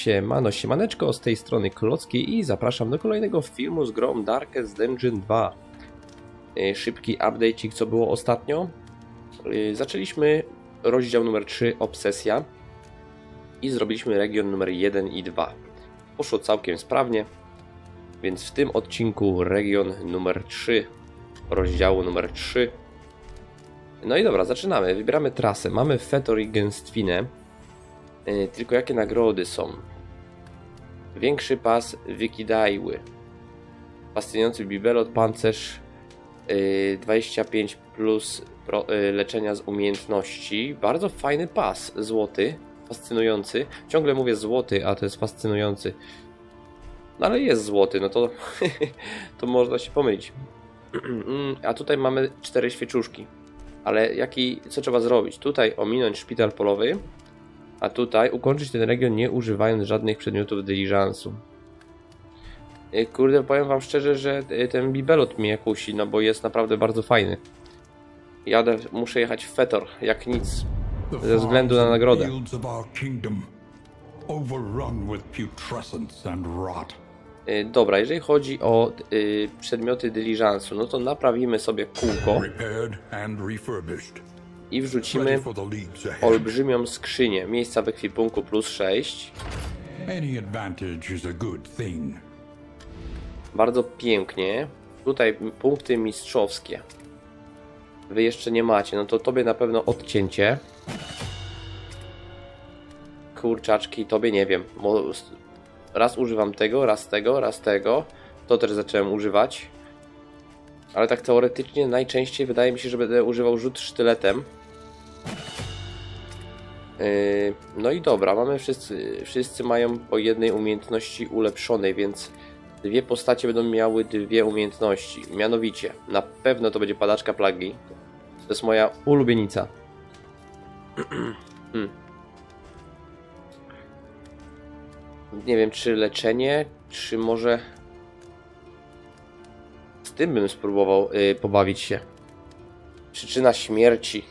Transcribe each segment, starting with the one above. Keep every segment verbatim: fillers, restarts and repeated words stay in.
Siemano, siemaneczko, z tej strony Klocki i zapraszam do kolejnego filmu z grą Darkest Dungeon dwa. Szybki update'ik, co było ostatnio. Zaczęliśmy rozdział numer trzy, Obsesja, i zrobiliśmy region numer jeden i dwa. Poszło całkiem sprawnie, więc w tym odcinku region numer trzy, rozdziału numer trzy. No i dobra, zaczynamy. Wybieramy trasę. Mamy Fetor i Gęstwinę. Yy, tylko jakie nagrody są? Większy pas Wykidajły. Fascynujący bibelot, pancerz yy, dwadzieścia pięć plus pro, yy, leczenia z umiejętności. Bardzo fajny pas, złoty, fascynujący. Ciągle mówię złoty, a to jest fascynujący. No ale jest złoty, no to, to można się pomylić. A tutaj mamy cztery świeczuszki. Ale jaki, co trzeba zrobić? Tutaj ominąć szpital polowy, a tutaj ukończyć ten region nie używając żadnych przedmiotów dyliżansu. Kurde, powiem wam szczerze, że ten bibelot mnie kusi, no bo jest naprawdę bardzo fajny. Jadę, muszę jechać w Fetor, jak nic, ze względu na nagrodę. Dobra, jeżeli chodzi o y, przedmioty dyliżansu, no to naprawimy sobie kółko i wrzucimy olbrzymią skrzynię. Miejsca w ekwipunku plus sześć. Bardzo pięknie. Tutaj punkty mistrzowskie. Wy jeszcze nie macie, no to tobie na pewno odcięcie. Kurczaczki, tobie nie wiem. Raz używam tego, raz tego, raz tego. To też zacząłem używać. Ale tak teoretycznie najczęściej wydaje mi się, że będę używał rzut sztyletem. Yy, no i dobra, mamy wszyscy, wszyscy mają po jednej umiejętności ulepszonej, więc dwie postacie będą miały dwie umiejętności. Mianowicie, na pewno to będzie padaczka plagi. To jest moja ulubienica. hmm. Nie wiem, czy leczenie, czy może z tym bym spróbował yy, pobawić się. Przyczyna śmierci.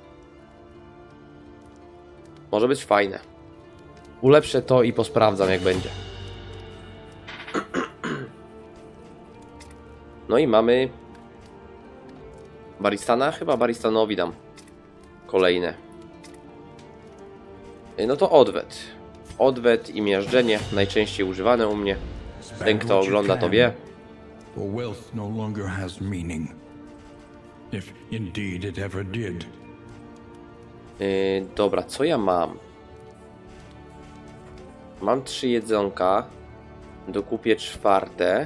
Może być fajne. Ulepszę to i posprawdzam, jak będzie. No i mamy Baristana. Chyba Baristanowi dam kolejne. Yy, no to odwet. Odwet i miażdżenie, najczęściej używane u mnie. Ten, kto ogląda, to wie. Yy, dobra, co ja mam? Mam trzy jedzonka. Dokupię czwarte.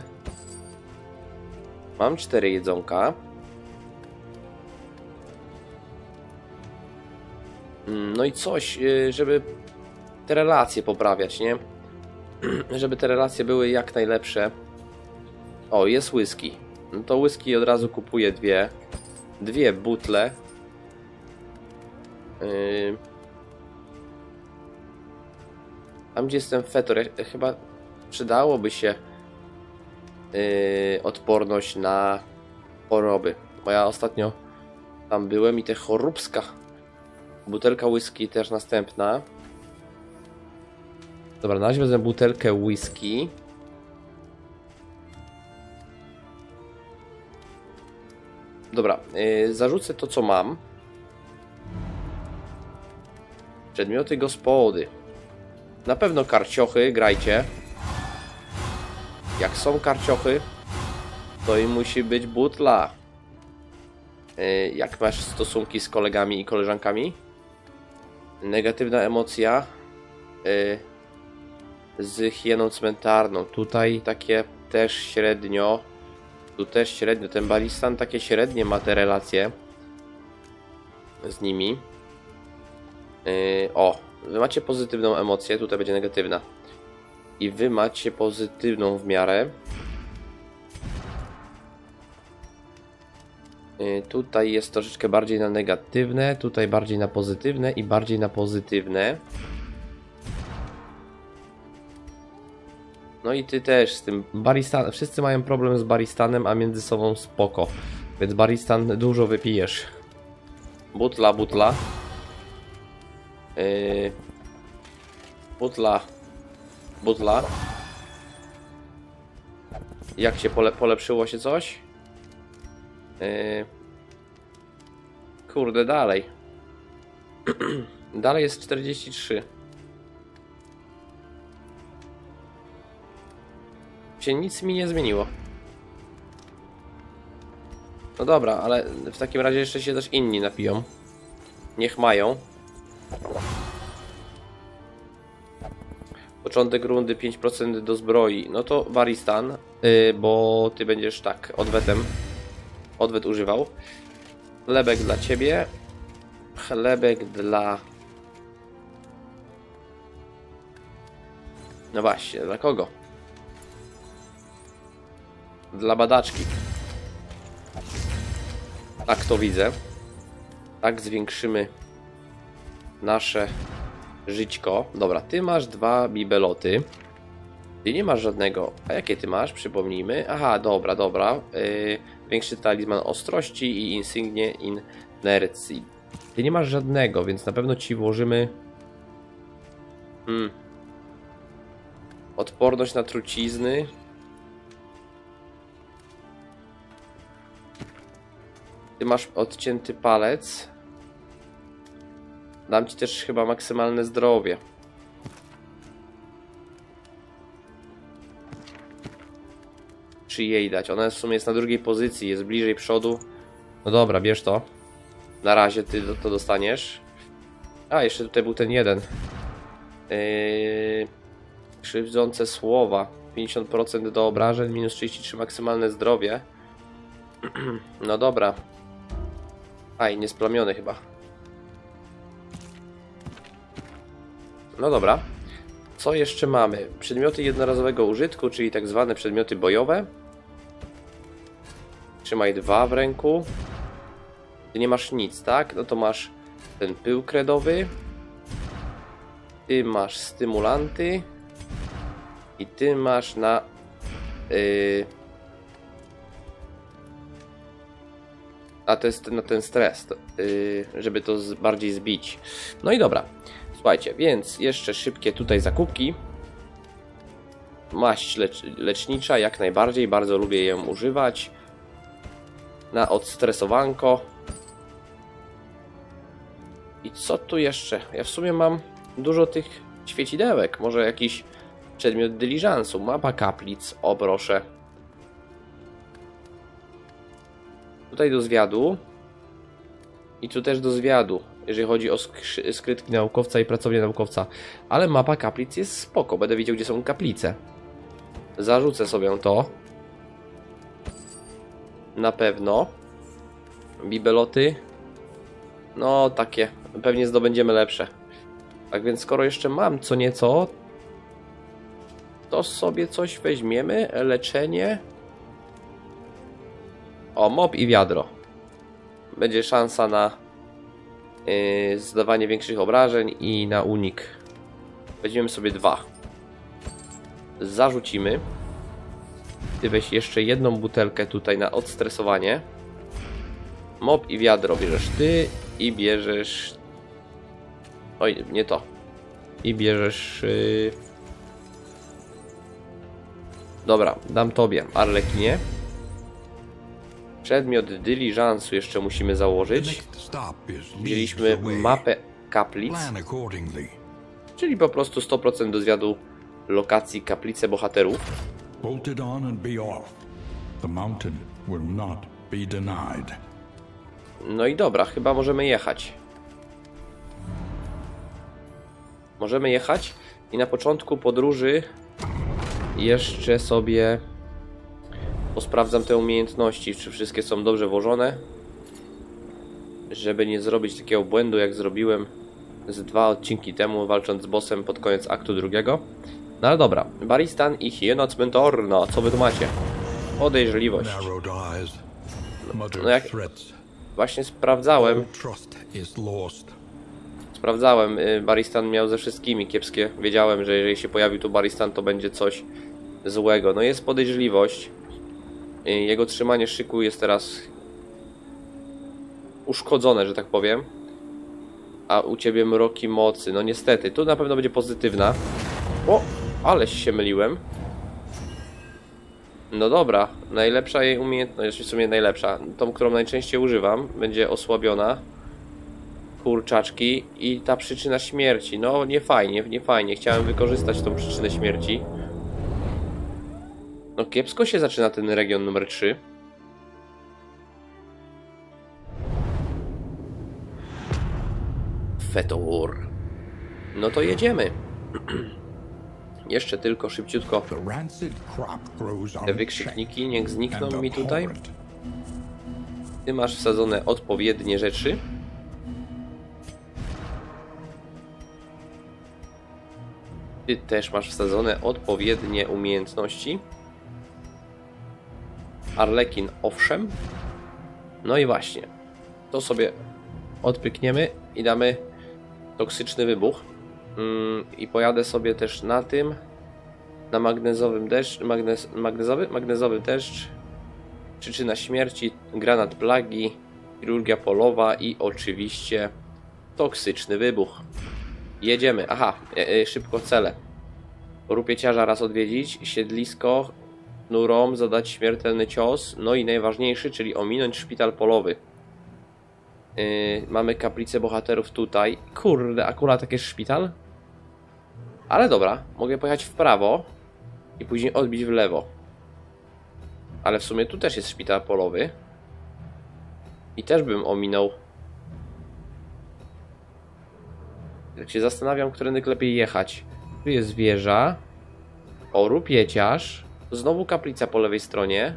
Mam cztery jedzonka. No i coś, yy, żeby te relacje poprawiać, nie? Żeby te relacje były jak najlepsze. O, jest whisky. No to whisky od razu kupuję dwie. Dwie butle. Yy. Tam gdzie jestem Fetor, chyba przydałoby się yy, odporność na choroby. Bo ja ostatnio tam byłem i te choróbska. Butelka whisky też następna. Dobra, na razie wezmę butelkę whisky. Dobra, yy, zarzucę to, co mam. Przedmioty gospody. Na pewno karciochy, grajcie. Jak są karciochy, to i musi być butla. Yy, jak masz stosunki z kolegami i koleżankami? Negatywna emocja. Yy, z hieną cmentarną. Tutaj takie też średnio. Tu też średnio. Ten Balistan takie średnie ma te relacje z nimi. Yy, o, wy macie pozytywną emocję, tutaj będzie negatywna. I wy macie pozytywną w miarę. Yy, tutaj jest troszeczkę bardziej na negatywne, tutaj bardziej na pozytywne i bardziej na pozytywne. No i ty też z tym Baristanem. Wszyscy mają problem z Baristanem, a między sobą spoko. Więc Baristan dużo wypijesz. Butla, butla. Yy, butla. butla. Jak się pole polepszyło się coś? Yy... Kurde, dalej. Dalej jest czterdzieści trzy. Się nic mi nie zmieniło. No dobra, ale w takim razie jeszcze się też inni napiją. Niech mają. Początek rundy pięć procent do zbroi. No to Waristan, yy, bo ty będziesz tak odwetem. Odwet używał. Chlebek dla ciebie. Chlebek dla... No właśnie, dla kogo? Dla badaczki. Tak to widzę. Tak zwiększymy nasze żyćko. Dobra, ty masz dwa bibeloty. Ty nie masz żadnego. A jakie ty masz? Przypomnijmy. Aha, dobra, dobra. Yy, większy talizman ostrości i insygnie inercji. Ty nie masz żadnego, więc na pewno ci włożymy... Hmm. Odporność na trucizny. Ty masz odcięty palec. Dam ci też chyba maksymalne zdrowie. Czy jej dać? Ona w sumie jest na drugiej pozycji, jest bliżej przodu. No dobra, bierz to. Na razie ty to dostaniesz. A, jeszcze tutaj był ten jeden. Yy... Krzywdzące słowa. pięćdziesiąt procent do obrażeń, minus trzydzieści trzy maksymalne zdrowie. No dobra. Aj, niesplamiony chyba. No dobra. Co jeszcze mamy? Przedmioty jednorazowego użytku, czyli tak zwane przedmioty bojowe. Trzymaj dwa w ręku. Ty nie masz nic, tak? No to masz ten pył kredowy. Ty masz stymulanty. I ty masz na... Yy, na, ten, na ten stres, yy, żeby to z, bardziej zbić. No i dobra. Słuchajcie, więc jeszcze szybkie tutaj zakupki. Maść lecz, lecznicza, jak najbardziej, bardzo lubię ją używać. Na odstresowanko. I co tu jeszcze? Ja w sumie mam dużo tych świecidełek. Może jakiś przedmiot dyliżansu. Mapa kaplic, o proszę. Tutaj do zwiadu. I tu też do zwiadu, jeżeli chodzi o skrytki naukowca i pracownię naukowca. Ale mapa kaplic jest spoko. Będę wiedział, gdzie są kaplice. Zarzucę sobie to. Na pewno. Bibeloty. No, takie. Pewnie zdobędziemy lepsze. Tak więc, skoro jeszcze mam co nieco, to sobie coś weźmiemy. Leczenie. O, mop i wiadro. Będzie szansa na yy, zdawanie większych obrażeń i na unik. Weźmiemy sobie dwa. Zarzucimy. Ty weź jeszcze jedną butelkę tutaj na odstresowanie. Mop i wiadro bierzesz ty i bierzesz... Oj, nie to. I bierzesz... Yy... Dobra, dam tobie, Arlekinie. Przedmiot dyliżansu jeszcze musimy założyć. Wzięliśmy mapę kaplic. Czyli po prostu sto procent do zwiadu lokacji kaplice bohaterów. No i dobra, chyba możemy jechać. Możemy jechać i na początku podróży jeszcze sobie posprawdzam te umiejętności, czy wszystkie są dobrze włożone, żeby nie zrobić takiego błędu, jak zrobiłem z dwa odcinki temu, walcząc z bossem pod koniec aktu drugiego. No ale dobra, Waristan i Hiena Cmentorna, co wy tu macie? Podejrzliwość. No jak... Właśnie sprawdzałem. Sprawdzałem, Waristan miał ze wszystkimi kiepskie. Wiedziałem, że jeżeli się pojawił tu Waristan, to będzie coś złego. No jest podejrzliwość. Jego trzymanie szyku jest teraz uszkodzone, że tak powiem. A u ciebie mroki mocy. No niestety, tu na pewno będzie pozytywna. O! aleś się myliłem. No dobra, najlepsza jej umiejętność, w sumie najlepsza, tą, którą najczęściej używam, będzie osłabiona. Kurczaczki i ta przyczyna śmierci. No nie fajnie, nie fajnie. Chciałem wykorzystać tą przyczynę śmierci. No kiepsko się zaczyna ten region numer trzy. Fetor. No to jedziemy. Jeszcze tylko szybciutko te wykrzykniki niech znikną mi tutaj. Ty masz wsadzone odpowiednie rzeczy. Ty też masz wsadzone odpowiednie umiejętności. Arlekin owszem. No i właśnie. To sobie odpykniemy i damy toksyczny wybuch. Yy, I pojadę sobie też na tym. Na magnezowym deszcz. Magnez, magnezowy? Magnezowy deszcz. Przyczyna śmierci. Granat plagi. Chirurgia polowa i oczywiście toksyczny wybuch. Jedziemy. Aha, e, e, szybko cele. Rupieciarza raz odwiedzić, siedlisko, nurom zadać śmiertelny cios, no i najważniejszy, czyli ominąć szpital polowy. Yy, mamy kaplicę bohaterów tutaj. Kurde, akurat taki jest szpital? Ale dobra, mogę pojechać w prawo i później odbić w lewo. Ale w sumie tu też jest szpital polowy. I też bym ominął. Jak się zastanawiam, którędy lepiej jechać. Tu jest wieża. O, rupieciarz. Znowu kaplica po lewej stronie.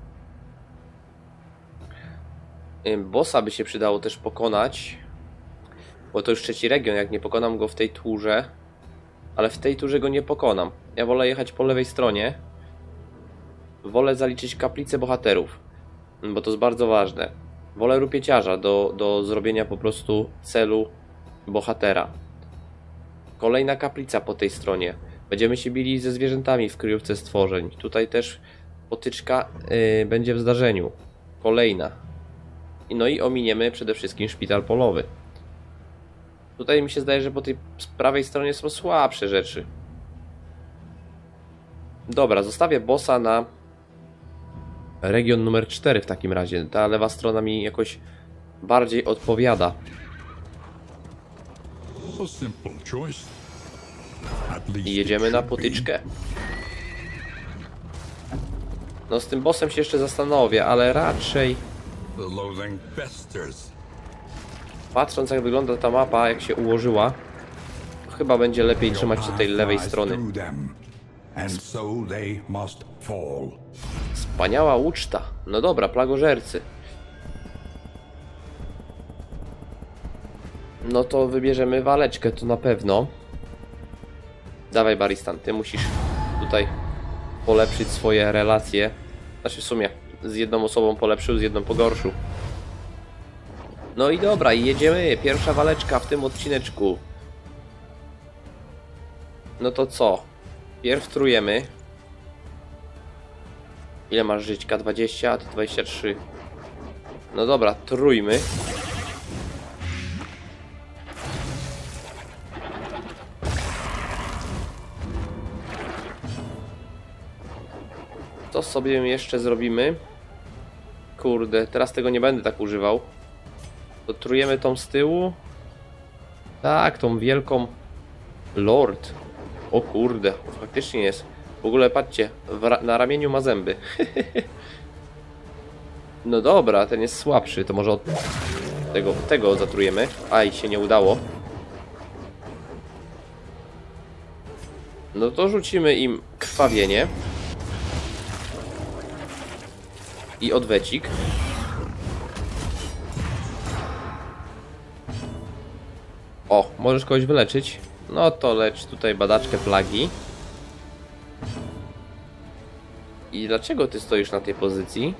Bossa by się przydało też pokonać. Bo to już trzeci region, jak nie pokonam go w tej turze. Ale w tej turze go nie pokonam. Ja wolę jechać po lewej stronie. Wolę zaliczyć kaplicę bohaterów. Bo to jest bardzo ważne. Wolę rupieciarza do, do zrobienia po prostu celu bohatera. Kolejna kaplica po tej stronie. Będziemy się bili ze zwierzętami w kryjówce stworzeń. Tutaj też potyczka yy, będzie w zdarzeniu. Kolejna. No i ominiemy przede wszystkim szpital polowy. Tutaj mi się zdaje, że po tej prawej stronie są słabsze rzeczy. Dobra, zostawię bossa na region numer cztery w takim razie. Ta lewa strona mi jakoś bardziej odpowiada. I jedziemy na potyczkę. No z tym bossem się jeszcze zastanowię, ale raczej patrząc jak wygląda ta mapa, jak się ułożyła, to chyba będzie lepiej trzymać się tej lewej strony. Wspaniała uczta. No dobra, plagożercy. No to wybierzemy waleczkę, to na pewno. Dawaj Baristan, ty musisz tutaj polepszyć swoje relacje. Znaczy w sumie z jedną osobą polepszył, z jedną pogorszył. No i dobra, i jedziemy. Pierwsza waleczka w tym odcineczku. No to co? Pierw trujemy. Ile masz żyćka? dwadzieścia, a ty dwadzieścia trzy. No dobra, trójmy. Co sobie jeszcze zrobimy? Kurde, teraz tego nie będę tak używał. To trujemy tą z tyłu. Tak, tą wielką Lord. O kurde, faktycznie jest. W ogóle patrzcie, ra na ramieniu ma zęby. No dobra, ten jest słabszy. To może od tego, tego zatrujemy. Aj, się nie udało. No to rzucimy im krwawienie. I odwecik. O, możesz kogoś wyleczyć. No to lecz tutaj badaczkę plagi. I dlaczego ty stoisz na tej pozycji?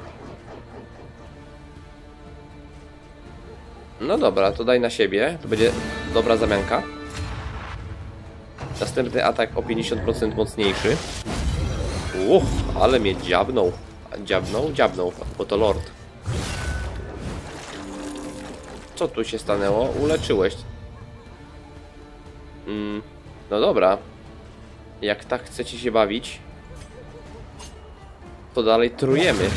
No dobra, to daj na siebie. To będzie dobra zamianka. Następny atak o pięćdziesiąt procent mocniejszy. Uff, ale mnie dziabnął. Dziabnął? Dziabnął, bo to Lord. Co tu się stanęło? Uleczyłeś. Mm, no dobra. Jak tak chcecie się bawić, to dalej trujemy.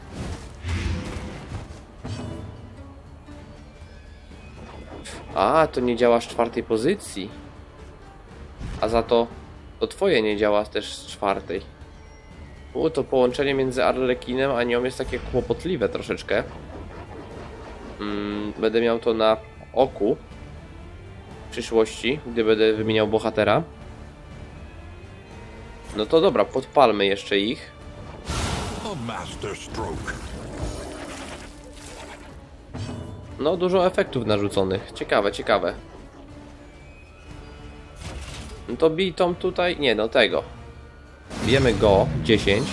A, to nie działa z czwartej pozycji. A za to to twoje nie działa też z czwartej. U, to połączenie między Arlekinem a nią jest takie kłopotliwe troszeczkę. Mm, będę miał to na oku w przyszłości, gdy będę wymieniał bohatera. No to dobra, podpalmy jeszcze ich. No, dużo efektów narzuconych. Ciekawe, ciekawe. No to bij tą tutaj... Nie, no tego. Bijemy go. dziesięć.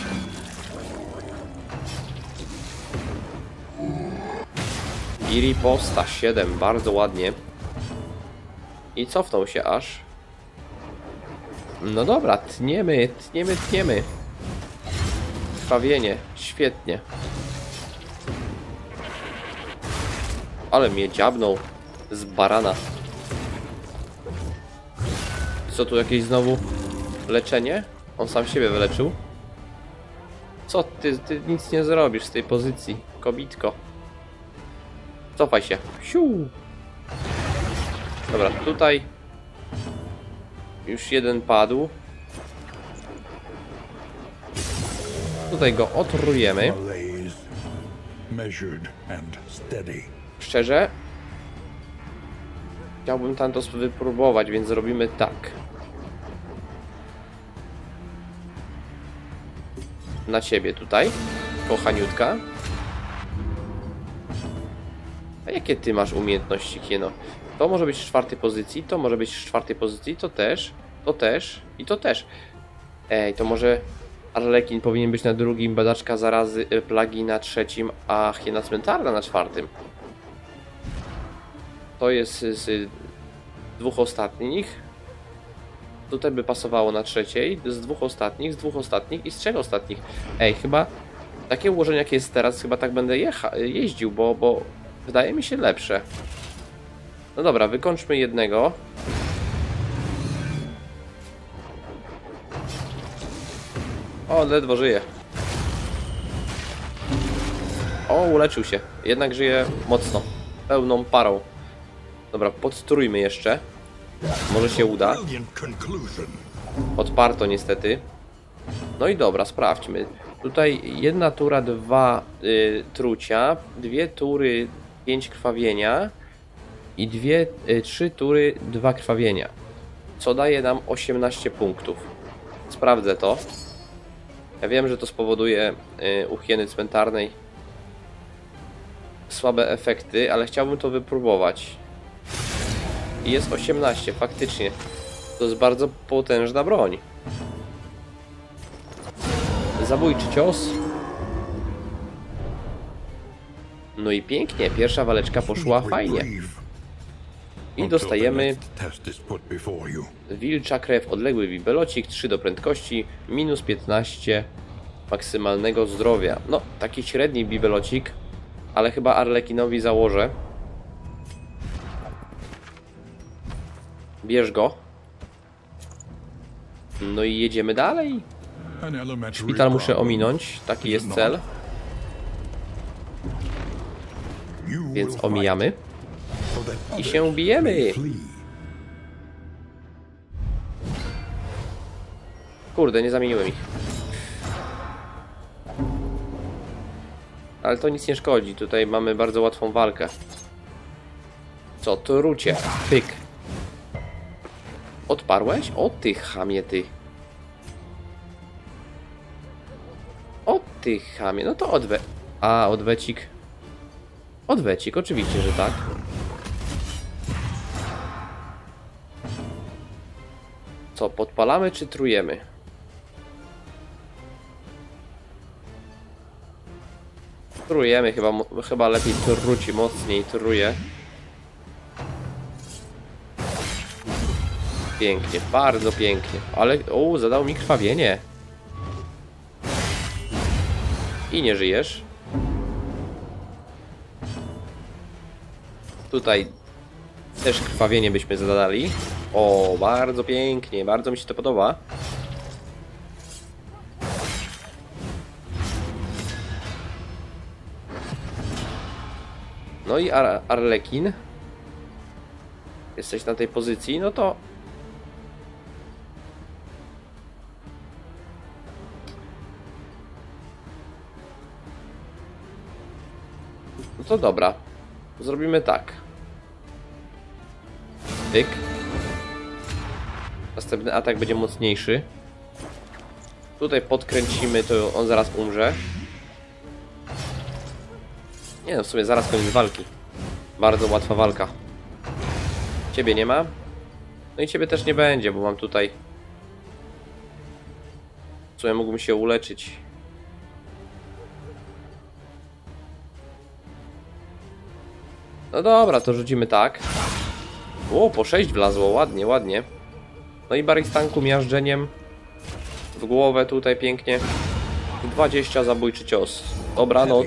I riposta siedem. Bardzo ładnie. I cofnął się aż. No dobra, tniemy, tniemy, tniemy. Krwawienie. Świetnie. Ale mnie dziabnął z barana. Co tu, jakieś znowu leczenie? On sam siebie wyleczył. Co ty, ty nic nie zrobisz z tej pozycji, kobitko. Cofaj się. Siu. Dobra, tutaj już jeden padł. Tutaj go otrujemy. Szczerze, chciałbym tam to wypróbować, więc zrobimy tak. Na ciebie tutaj, kochaniutka. A jakie ty masz umiejętności, Kieno? To może być z czwartej pozycji, to może być z czwartej pozycji, to też, to też i to też. Ej, to może Arlekin powinien być na drugim, badaczka zarazy plagi na trzecim, a hiena cmentarna na czwartym. To jest z dwóch ostatnich. Tutaj by pasowało na trzeciej, z dwóch ostatnich, z dwóch ostatnich i z trzech ostatnich. Ej, chyba takie ułożenie jakie jest teraz, chyba tak będę jecha jeździł, bo, bo wydaje mi się lepsze. No dobra, wykończmy jednego. O, ledwo żyje. O, uleczył się. Jednak żyje mocno. Pełną parą. Dobra, podstrójmy jeszcze. Może się uda. Odparto niestety. No i dobra, sprawdźmy. Tutaj jedna tura, dwa y, trucia, dwie tury, pięć krwawienia i dwie, y, trzy tury, dwa krwawienia. Co daje nam osiemnaście punktów. Sprawdzę to. Ja wiem, że to spowoduje y, u hieny cmentarnej słabe efekty, ale chciałbym to wypróbować. I jest osiemnaście, faktycznie. To jest bardzo potężna broń. Zabójczy cios. No i pięknie, pierwsza waleczka poszła fajnie. I dostajemy wilcza krew, odległy bibelocik, trzy do prędkości, minus piętnaście maksymalnego zdrowia. No, taki średni bibelocik, ale chyba Arlekinowi założę. Bierz go. No i jedziemy dalej. Szpital muszę ominąć, taki jest cel. Więc omijamy. I się bijemy. Kurde, nie zamieniłem ich. Ale to nic nie szkodzi, tutaj mamy bardzo łatwą walkę. Co, trucie. Pyk. Odparłeś? O ty chamie, ty. O ty chamie, no to odwe... A, odwecik. Odwecik, oczywiście, że tak. Co, podpalamy czy trujemy? Trujemy, chyba, chyba lepiej truci, mocniej truje. Pięknie, bardzo pięknie. Ale, o, zadał mi krwawienie. I nie żyjesz. Tutaj też krwawienie byśmy zadali. O, bardzo pięknie, bardzo mi się to podoba. No i Ar Arlekin. Jesteś na tej pozycji, no to... No to dobra. Zrobimy tak. Tyk. Następny atak będzie mocniejszy. Tutaj podkręcimy, to on zaraz umrze. Nie no, w sumie zaraz koniec walki. Bardzo łatwa walka. Ciebie nie ma. No i ciebie też nie będzie, bo mam tutaj... W sumie mógłbym się uleczyć. No dobra, to rzucimy tak. O, po sześć wlazło, ładnie, ładnie. No i Baristanku miażdżeniem w głowę tutaj pięknie. dwadzieścia zabójczy cios. Dobranoc.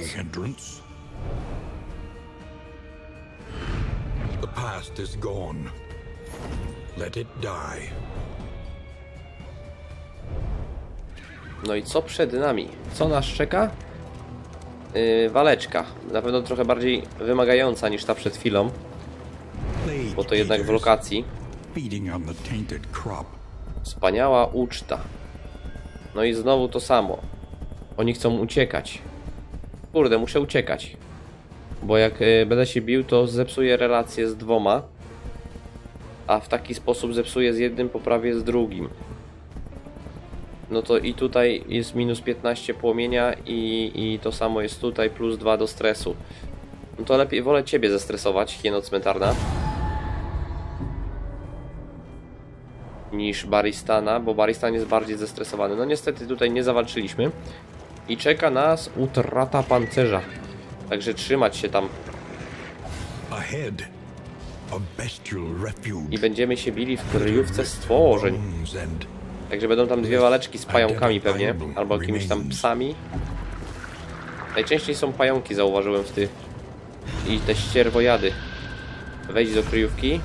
The past is gone. Let it die. No i co przed nami? Co nas czeka? Yy, waleczka. Na pewno trochę bardziej wymagająca niż ta przed chwilą. Bo to jednak w lokacji. Wspaniała uczta. No i znowu to samo. Oni chcą uciekać. Kurde, muszę uciekać. Bo jak y, będę się bił, to zepsuję relacje z dwoma. A w taki sposób zepsuję z jednym, poprawię z drugim. No to i tutaj jest minus piętnaście płomienia i, i to samo jest tutaj, plus dwa do stresu. No to lepiej wolę ciebie zestresować, hieno cmentarna, niż Baristana, bo Baristan jest bardziej zestresowany. No niestety tutaj nie zawalczyliśmy. I czeka nas utrata pancerza. Także trzymać się tam. I będziemy się bili w kryjówce stworzeń. Także będą tam dwie waleczki z pająkami pewnie, albo jakimiś tam psami. Najczęściej są pająki, zauważyłem w tych. I te ścierwojady. Wejdź do kryjówki.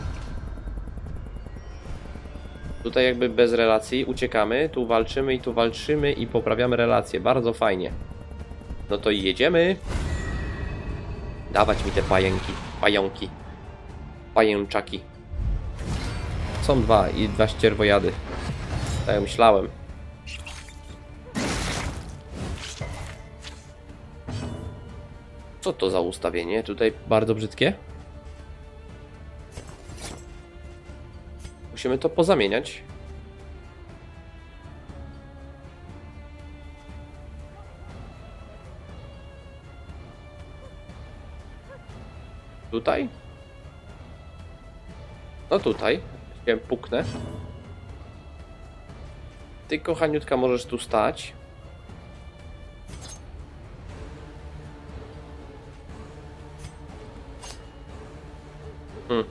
Tutaj jakby bez relacji uciekamy, tu walczymy i tu walczymy i poprawiamy relacje. Bardzo fajnie. No to jedziemy. Dawać mi te pająki. Pająki. Pajęczaki. Są dwa i dwa ścierwojady. Tak jak myślałem. Co to za ustawienie? Tutaj bardzo brzydkie. Musimy to pozamieniać. Tutaj? No tutaj. Ja puknę. Ty, kochaniutka, możesz tu stać. Hmm.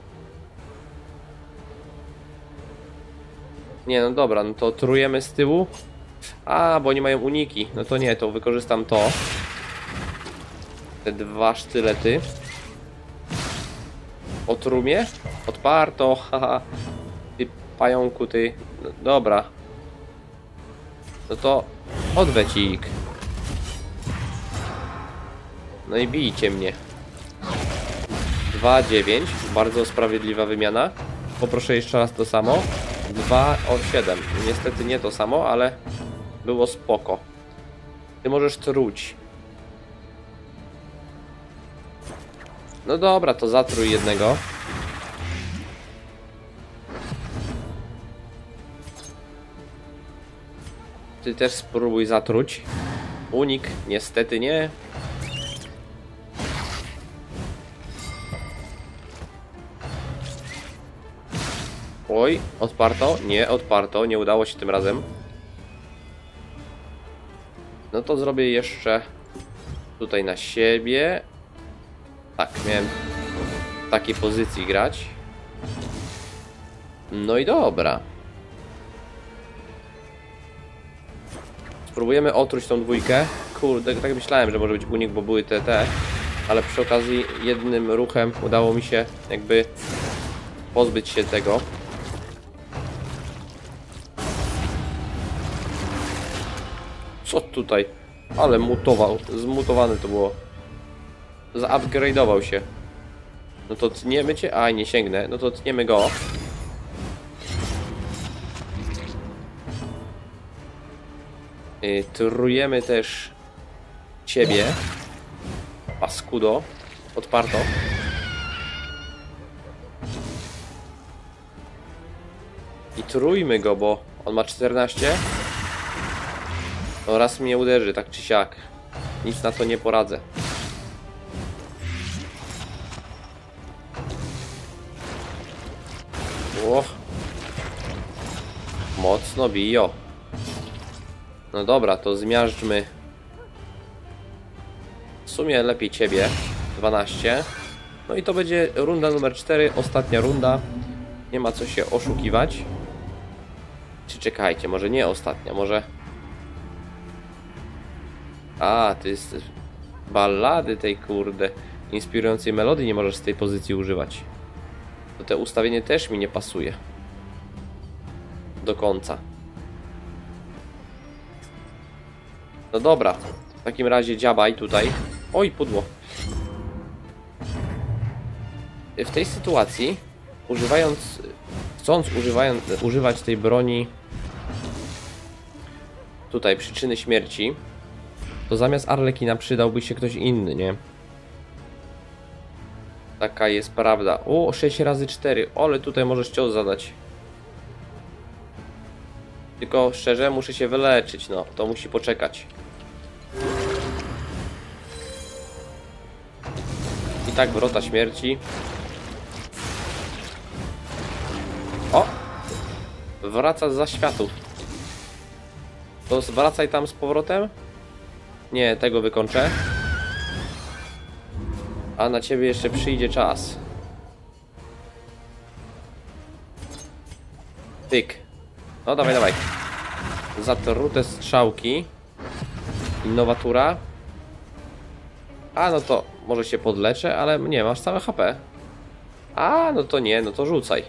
Nie, no dobra, no to trujemy z tyłu. A, bo oni mają uniki. No to nie, to wykorzystam to. Te dwa sztylety. Otrumie? Odparto, haha. Ty pająku, ty. No, dobra. No to odwecik. No i bijcie mnie. dwa dziewięć. Bardzo sprawiedliwa wymiana. Poproszę jeszcze raz to samo. dwa siedem. Niestety nie to samo, ale było spoko. Ty możesz truć. No dobra, to zatruj jednego. Ty też spróbuj zatruć. Unik, niestety nie. Oj, odparto? Nie, odparto. Nie udało się tym razem. No to zrobię jeszcze tutaj na siebie. Tak, miałem w takiej pozycji grać. No i dobra. Spróbujemy otruć tą dwójkę. Kurde, tak myślałem, że może być unik, bo były te te. Ale przy okazji jednym ruchem udało mi się jakby pozbyć się tego. Co tutaj? Ale mutował. Zmutowane to było. Zupgrade'ował się. No to tniemy cię. Aj, nie sięgnę. No to tniemy go. Yy, trujemy też ciebie. Paskudo. Odparto. I trójmy go, bo on ma czternaście. No raz mnie uderzy, tak czy siak. Nic na to nie poradzę. O. Mocno bijo. No dobra, to zmiażdżmy. W sumie lepiej ciebie. dwanaście. No i to będzie runda numer cztery. Ostatnia runda. Nie ma co się oszukiwać. Czy czekajcie, może nie ostatnia, może... A, ty jest... Ballady tej kurde inspirującej melodii nie możesz z tej pozycji używać. To te ustawienie też mi nie pasuje. Do końca. No dobra. W takim razie dziabaj tutaj. Oj, pudło. W tej sytuacji, używając... Chcąc używając, używać tej broni tutaj, przyczyny śmierci, to zamiast Arlekina przydałby się ktoś inny, nie? Taka jest prawda. O, sześć razy cztery. Ale tutaj możesz cios zadać. Tylko szczerze muszę się wyleczyć, no. To musi poczekać. I tak wrota śmierci. O! Wraca za światów. To wracaj tam z powrotem? Nie, tego wykończę. A na ciebie jeszcze przyjdzie czas. Tyk. No dawaj, dawaj. Zatrute strzałki. Innowatura. A no to może się podleczę, ale nie, masz całe H P. A no to nie, no to rzucaj.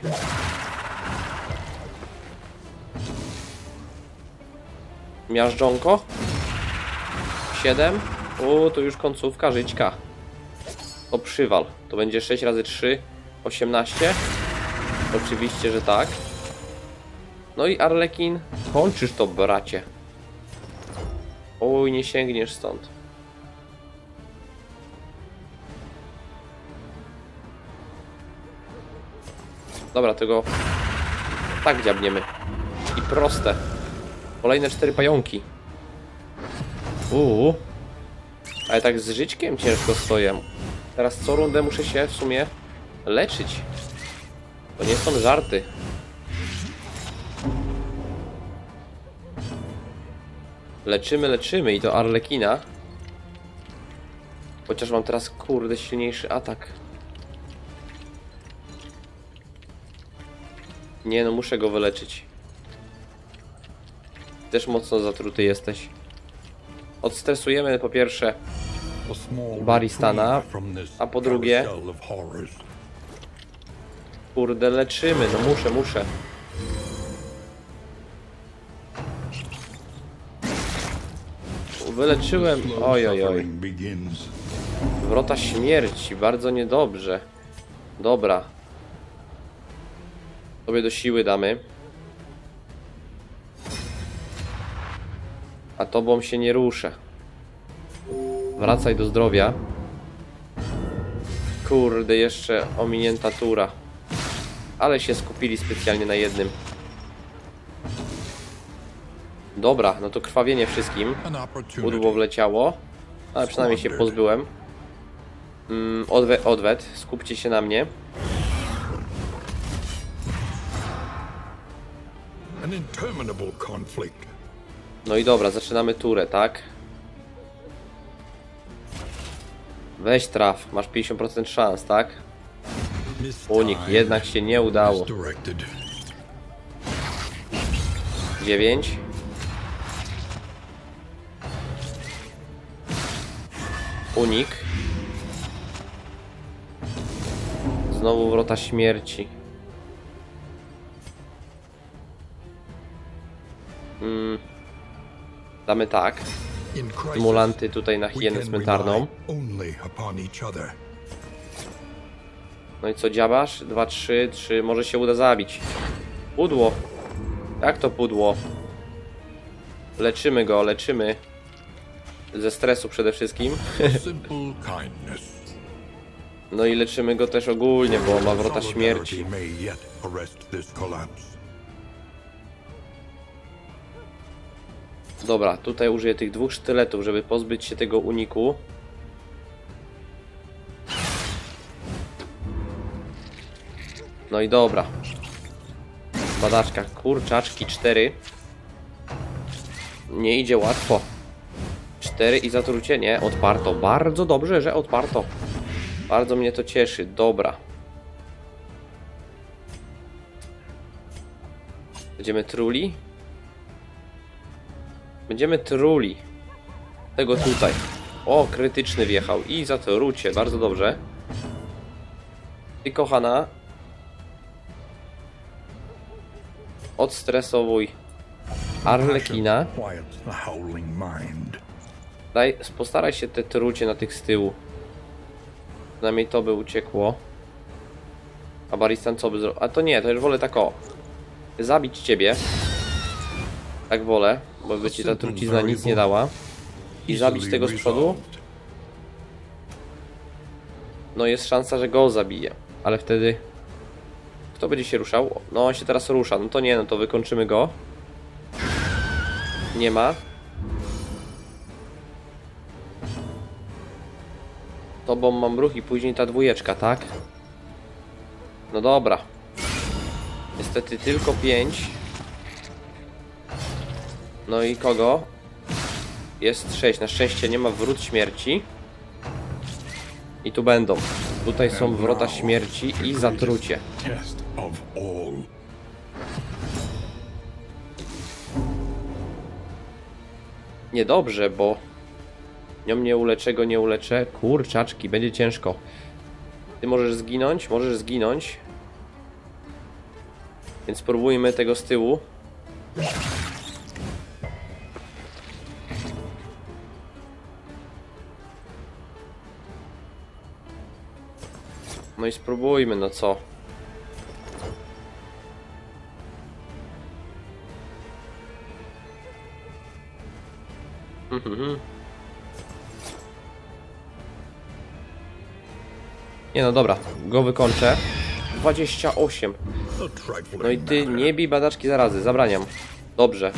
Miażdżonko. siedem. O, to już końcówka żyćka. To przywal. To będzie sześć razy trzy. osiemnaście. Oczywiście, że tak. No i Arlekin. Kończysz to, bracie. Oj, nie sięgniesz stąd. Dobra, tego tak dziabniemy. I proste. Kolejne cztery pająki. Uuu. Ale tak z żyćkiem ciężko stoję. Teraz co rundę muszę się w sumie leczyć. To nie są żarty. Leczymy, leczymy i to Arlekina. Chociaż mam teraz kurde silniejszy atak. Nie no, muszę go wyleczyć. Też mocno zatruty jesteś. Odstresujemy po pierwsze Baristana, a po drugie kurde leczymy, no muszę, muszę. Wyleczyłem, oj oj oj. Wrota śmierci, bardzo niedobrze. Dobra. Tobie do siły damy. A tobą się nie ruszę. Wracaj do zdrowia. Kurde, jeszcze ominięta tura. Ale się skupili specjalnie na jednym. Dobra, no to krwawienie wszystkim. Udło wleciało. Ale przynajmniej się pozbyłem. Mm, odwe odwet, skupcie się na mnie. No i dobra, zaczynamy turę, tak? Weź traf, masz pięćdziesiąt procent szans, tak? Unik, jednak się nie udało. dziewięć. Unik. Znowu wrota śmierci. Mm. Damy tak. Stymulanty tutaj na hienę cmentarną. No i co, dziabasz? Dwa, trzy, trzy, może się uda zabić. Pudło. Jak to pudło? Leczymy go, leczymy. Ze stresu przede wszystkim. Simple kindness. No i leczymy go też ogólnie, bo ma wrota śmierci. Solidarity may yet arrest this collapse. Dobra, tutaj użyję tych dwóch sztyletów, żeby pozbyć się tego uniku. No i dobra. Badaczka, kurczaczki, cztery. Nie idzie łatwo. Cztery i zatrucie, nie, odparto. Bardzo dobrze, że odparto. Bardzo mnie to cieszy, dobra. Będziemy truli? Będziemy truli. Tego tutaj. O, krytyczny wjechał. I zatrucie, bardzo dobrze. Ty, kochana. Odstresowuj Arlekina. Quiet the howling mind. Daj, postaraj się te trucie na tych z tyłu. Przynajmniej to by uciekło. A Baristan co by zrobił? A to nie, to już wolę tak o. Zabić ciebie. Tak wolę, bo by ci ta trucizna nic nie dała. I zabić tego z przodu. No jest szansa, że go zabije. Ale wtedy... Kto będzie się ruszał? No on się teraz rusza. No to nie, no to wykończymy go. Nie ma. Tobą mam ruch i później ta dwójeczka, tak? No dobra. Niestety tylko pięć. No i kogo? Jest sześć. Na szczęście nie ma wrót śmierci. I tu będą. Tutaj są wrota śmierci i zatrucie. Test of all. Niedobrze, bo nią nie uleczę, go nie uleczę. Kurczaczki, będzie ciężko. Ty możesz zginąć, możesz zginąć. Więc spróbujmy tego z tyłu. No i spróbujmy, no co? Mhm. Nie no dobra, go wykończę. dwadzieścia osiem. No i ty nie bij badaczki zarazy, zabraniam. Dobrze.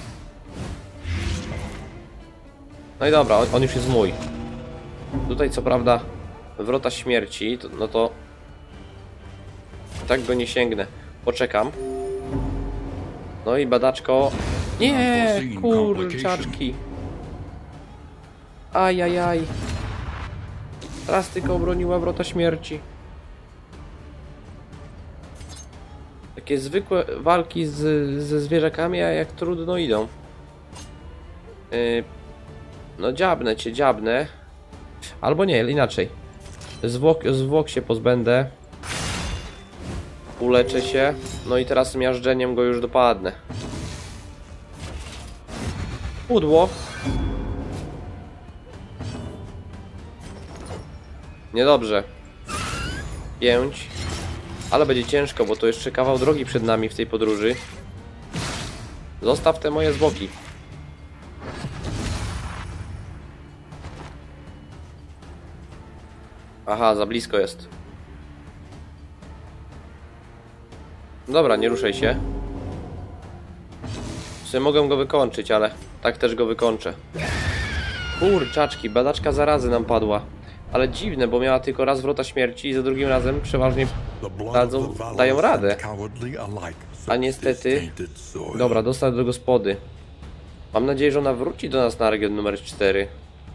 No i dobra, on już jest mój. Tutaj co prawda wrota śmierci, to, no to tak go nie sięgnę. Poczekam. No i badaczko. Nie, kurczaczki. Ajajaj. Raz tylko obroniła wrota śmierci. Takie zwykłe walki z, ze zwierzakami, a jak trudno idą. Yy, no dziabnę cię, dziabnę. Albo nie, inaczej. Zwłok, zwłok się pozbędę. Uleczę się. No i teraz miażdżeniem go już dopadnę. Pudło. Niedobrze. Pięć. Ale będzie ciężko, bo to jeszcze kawał drogi przed nami w tej podróży. Zostaw te moje zwłoki. Aha, za blisko jest. Dobra, nie ruszaj się. W sumie mogę go wykończyć, ale tak też go wykończę. Kurczaczki, badaczka zarazy nam padła. Ale dziwne, bo miała tylko raz wrota śmierci i za drugim razem przeważnie dadzą, dają radę. A niestety... Dobra, dostanę do gospody. Mam nadzieję, że ona wróci do nas na region numer cztery.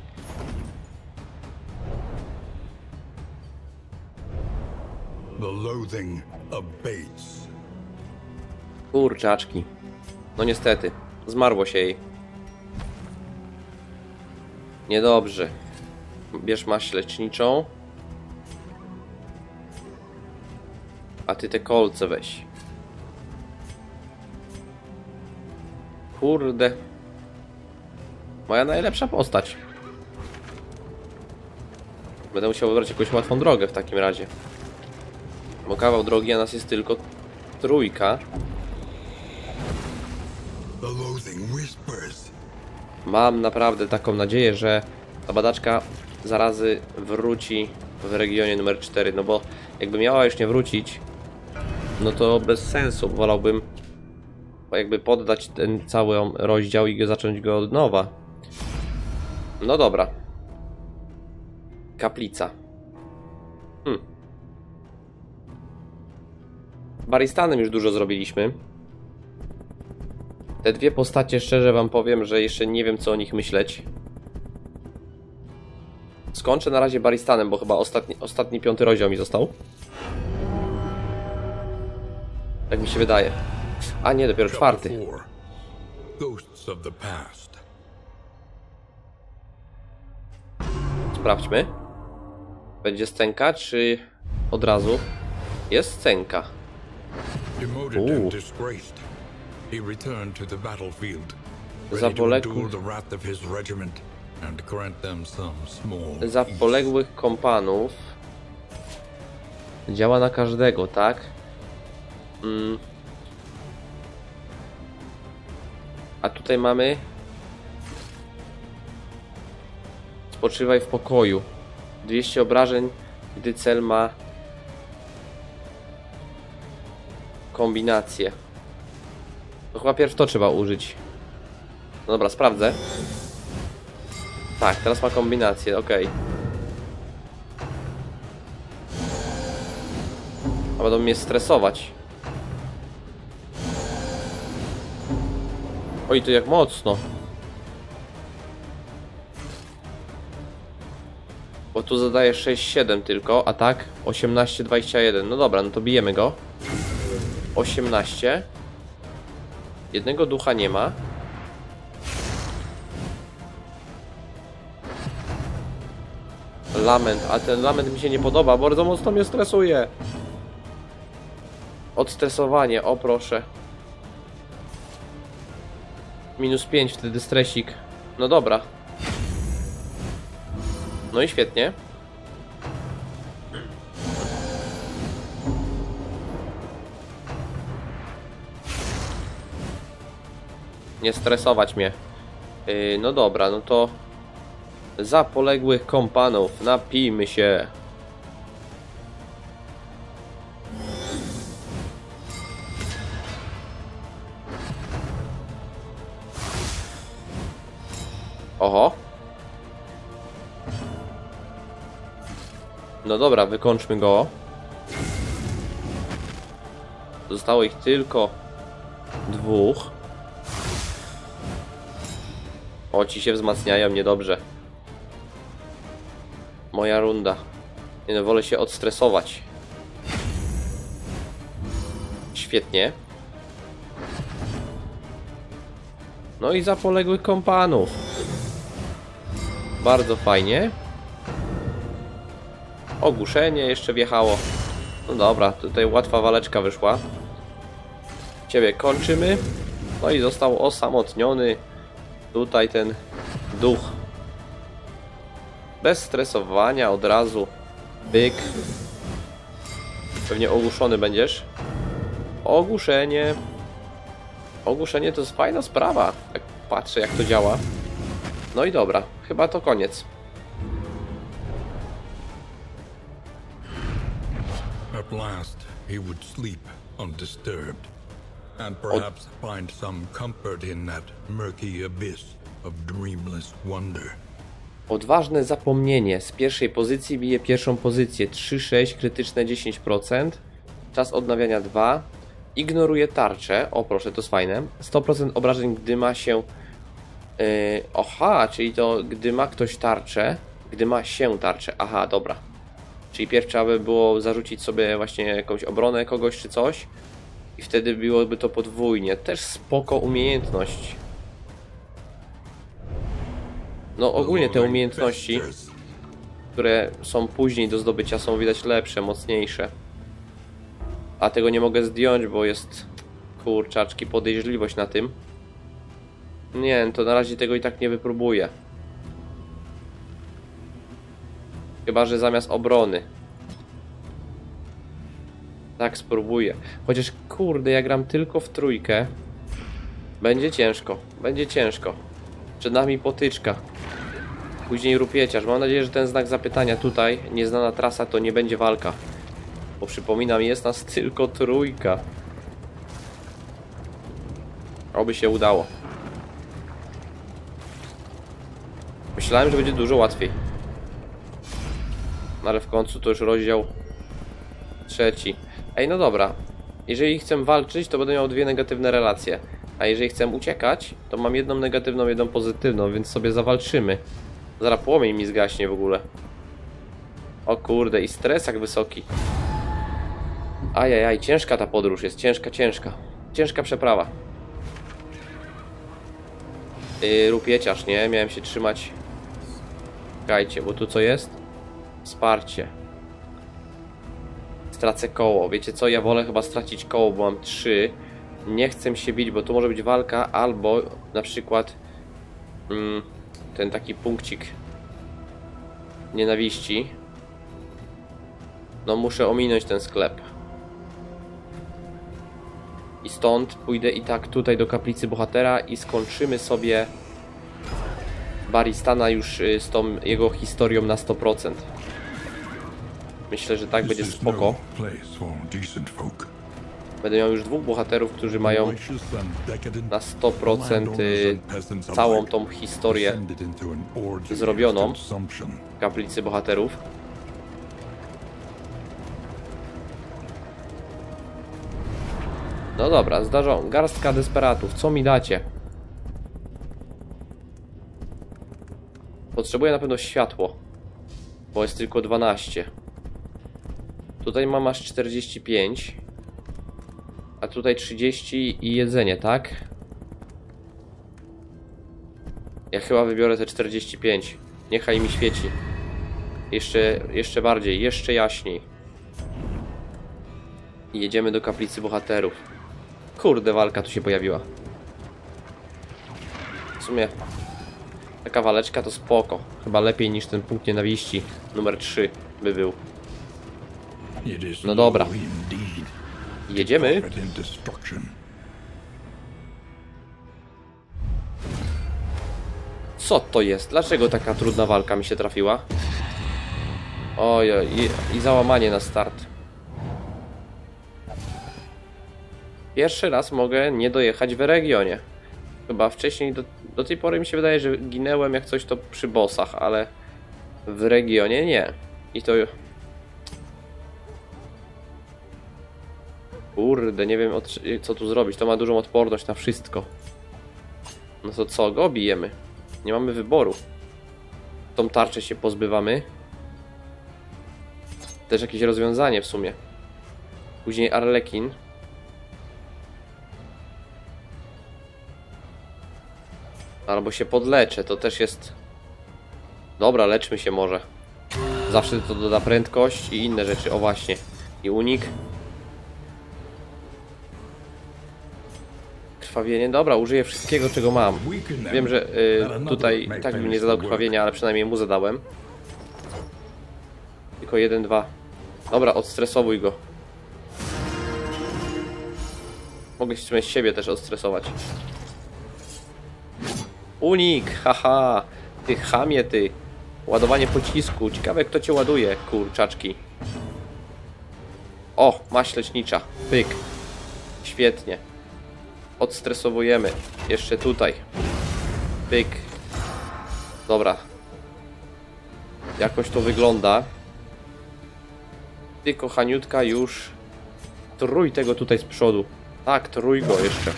The loathing abates. Kurczaczki. No niestety, zmarło się jej. Niedobrze. Bierz maść leczniczą. A ty te kolce weź. Kurde. Moja najlepsza postać. Będę musiał wybrać jakąś łatwą drogę w takim razie. Bo kawał drogi, a nas jest tylko trójka. The loathing whispers. Mam naprawdę taką nadzieję, że ta badaczka zarazy wróci w regionie numer cztery, no bo jakby miała już nie wrócić, no to bez sensu, wolałbym jakby poddać ten cały rozdział i zacząć go od nowa. No dobra. Kaplica. Hmm. Baristanem już dużo zrobiliśmy. Te dwie postacie, szczerze wam powiem, że jeszcze nie wiem, co o nich myśleć. Skończę na razie Baristanem, bo chyba ostatni, ostatni piąty rozdział mi został. Tak mi się wydaje. A nie, dopiero czwarty. Ghosts of the past. Sprawdźmy. Będzie scenka, czy od razu? Jest scenka. Demoted and disgraced, he returned to the battlefield, Za ready to poległych, endure the wrath of his regiment and grant them some small za ease. poległych kompanów. Działa na każdego, tak? Mm. A tutaj mamy... Spoczywaj w pokoju. dwieście obrażeń, gdy cel ma kombinację. To chyba pierw to trzeba użyć. No dobra, sprawdzę. Tak, teraz ma kombinację, ok. A będą mnie stresować. Oj, to jak mocno. Bo tu zadaje sześć siedem tylko, a tak osiemnaście dwadzieścia jeden. No dobra, no to bijemy go. osiemnaście. Jednego ducha nie ma. Lament, a ten lament mi się nie podoba, bardzo mocno mnie stresuje. Odstresowanie, o proszę. Minus pięć wtedy stresik. No dobra. No i świetnie. Nie stresować mnie. Yy, no dobra, no to za poległych kompanów napijmy się. Oho. No dobra, wykończmy go. Zostało ich tylko dwóch. O, ci się wzmacniają niedobrze. Moja runda. Nie no, wolę się odstresować. Świetnie. No i za poległych kompanów. Bardzo fajnie. Ogłuszenie jeszcze wjechało. No dobra, tutaj łatwa waleczka wyszła. Ciebie kończymy. No i został osamotniony tutaj ten duch. Bez stresowania od razu. Byk. Pewnie ogłuszony będziesz. Ogłuszenie. Ogłuszenie to jest fajna sprawa. Jak patrzę, jak to działa. No i dobra, chyba to koniec. At last he would sleep undisturbed, and perhaps find some comfort in that murky abyss of dreamless wonder. Odważne zapomnienie. Z pierwszej pozycji bije pierwszą pozycję. trzy sześć, krytyczne dziesięć procent. Czas odnawiania dwa. Ignoruje tarczę. O proszę, to jest fajne. sto procent obrażeń, gdy ma się... Yy, oha, czyli to gdy ma ktoś tarczę. Gdy ma się tarczę. Aha, dobra. Czyli pierw trzeba by było zarzucić sobie właśnie jakąś obronę kogoś czy coś. I wtedy byłoby to podwójnie. Też spoko umiejętność. No ogólnie te umiejętności, które są później do zdobycia, są widać lepsze, mocniejsze. A tego nie mogę zdjąć, bo jest, kurczaczki, podejrzliwość na tym. Nie, to na razie tego i tak nie wypróbuję. Chyba że zamiast obrony. Tak, spróbuję. Chociaż kurde, ja gram tylko w trójkę. Będzie ciężko, będzie ciężko. Przed nami potyczka. Później rupieciarz. Mam nadzieję, że ten znak zapytania tutaj, nieznana trasa, to nie będzie walka. Bo przypominam, jest nas tylko trójka. Oby się udało. Myślałem, że będzie dużo łatwiej. No ale w końcu to już rozdział trzeci. Ej, no dobra. Jeżeli chcę walczyć, to będę miał dwie negatywne relacje. A jeżeli chcę uciekać, to mam jedną negatywną, jedną pozytywną, więc sobie zawalczymy. Zaraz płomień mi zgaśnie w ogóle. O kurde, i stres jak wysoki. Ajajaj, ciężka ta podróż jest, ciężka, ciężka. Ciężka przeprawa. Yy, rupieciarz, nie? Miałem się trzymać. Czekajcie, bo tu co jest? Wsparcie. Stracę koło. Wiecie co? Ja wolę chyba stracić koło, bo mam trzy. Nie chcę się bić, bo tu może być walka, albo na przykład mm, ten taki punkcik nienawiści. No muszę ominąć ten sklep. I stąd pójdę i tak tutaj do kaplicy bohatera i skończymy sobie Baristana już z tą jego historią na sto procent. Myślę, że tak będzie spoko. Będę miał już dwóch bohaterów, którzy mają na sto procent całą tą historię zrobioną w kaplicy bohaterów. No dobra, zdarzą. Garstka desperatów. Co mi dacie? Potrzebuję na pewno światło, bo jest tylko dwanaście. Tutaj mam aż czterdzieści pięć. A tutaj trzydzieści i jedzenie, tak? Ja chyba wybiorę te czterdzieści pięć. Niechaj mi świeci. Jeszcze, jeszcze bardziej, jeszcze jaśniej. I jedziemy do kaplicy bohaterów. Kurde, walka tu się pojawiła. W sumie taka waleczka to spoko. Chyba lepiej niż ten punkt nienawiści numer trzy by był. No dobra. Jedziemy. Co to jest? Dlaczego taka trudna walka mi się trafiła? Ojoj, i, i załamanie na start. Pierwszy raz mogę nie dojechać w regionie. Chyba wcześniej, do, do tej pory mi się wydaje, że ginęłem jak coś to przy bossach, ale w regionie nie. I to... Kurde, nie wiem co tu zrobić. To ma dużą odporność na wszystko. No to co? Go bijemy. Nie mamy wyboru. Tą tarczę się pozbywamy. Też jakieś rozwiązanie w sumie. Później Arlekin. Albo się podleczę, to też jest... Dobra, leczmy się może. Zawsze to doda prędkość i inne rzeczy. O właśnie. I unik. Krwawienie. Dobra, użyję wszystkiego, czego mam. Wiem, że y, tutaj tak bym nie zadał krwawienia, ale przynajmniej mu zadałem. Tylko jeden, dwa. Dobra, odstresowuj go. Mogę się w sumie z siebie też odstresować. Unik! Haha! Ty chamie, ty! Ładowanie pocisku. Ciekawe, kto cię ładuje, kurczaczki. O! Maść lecznicza. Pyk. Świetnie. Odstresowujemy. Jeszcze tutaj. Pyk. Dobra. Jakoś to wygląda. Ty, kochaniutka, już trój tego tutaj z przodu. Tak, trój go jeszcze.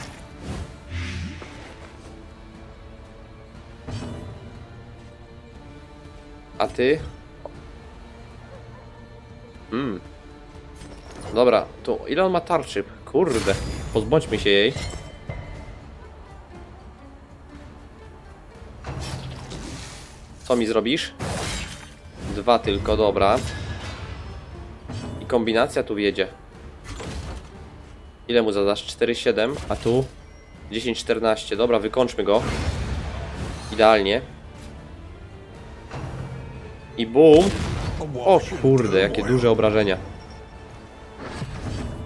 A ty? Hmm. Dobra, to ile on ma tarczy? Kurde, pozbądźmy się jej. Co mi zrobisz? Dwa tylko, dobra. I kombinacja tu wjedzie. Ile mu zadasz? cztery siedem, a tu dziesięć czternaście. Dobra, wykończmy go. Idealnie. I bum. O kurde, jakie duże obrażenia.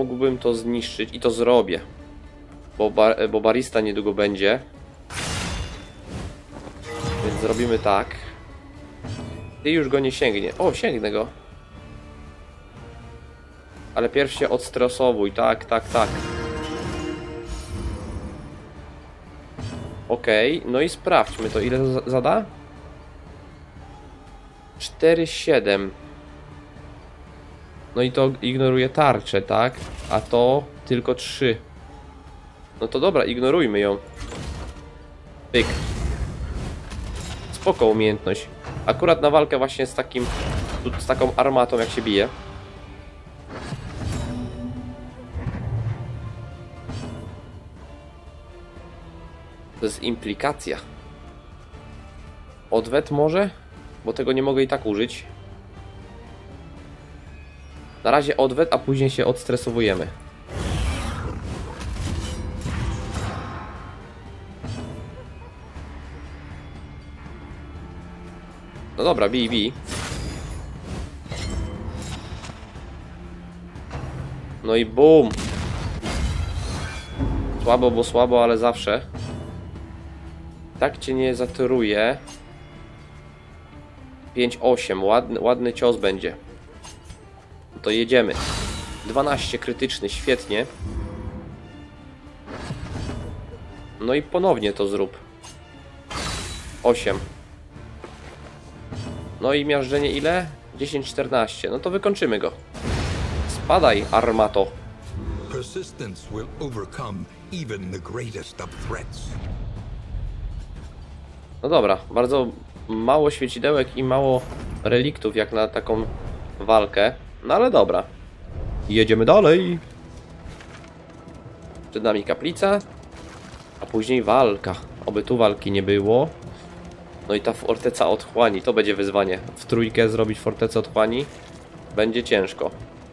mógłbym to zniszczyć i to zrobię. Bo, bar bo barista niedługo będzie. Więc zrobimy tak. Ty już go nie sięgnie. O, sięgnę go. Ale pierw się odstresowuj. Tak, tak, tak. Okej, okay, no i sprawdźmy to. Ile to zada? cztery siedem. No i to ignoruje tarczę, tak? A to tylko trzy. No to dobra, ignorujmy ją. Pyk. Spoko umiejętność. Akurat na walkę właśnie z takim, z taką armatą jak się bije. To jest implikacja. Odwet może? Bo tego nie mogę i tak użyć. Na razie odwet, a później się odstresowujemy. No dobra, bij, bij. No i bum. Słabo, bo słabo, ale zawsze. Tak cię nie zatyruje. pięć osiem, ładny, ładny cios będzie. No to jedziemy. dwanaście krytyczny, świetnie. No i ponownie to zrób. osiem. No i miażdżenie ile? dziesięć czternaście. No to wykończymy go. Spadaj, armato. Persistence will overcome even the greatest of threats. No dobra, bardzo mało świecidełek i mało reliktów jak na taką walkę. No ale dobra. Jedziemy dalej. Przed nami kaplica, a później walka. Oby tu walki nie było. No i ta forteca otchłani, to będzie wyzwanie. W trójkę zrobić fortecę otchłani będzie ciężko.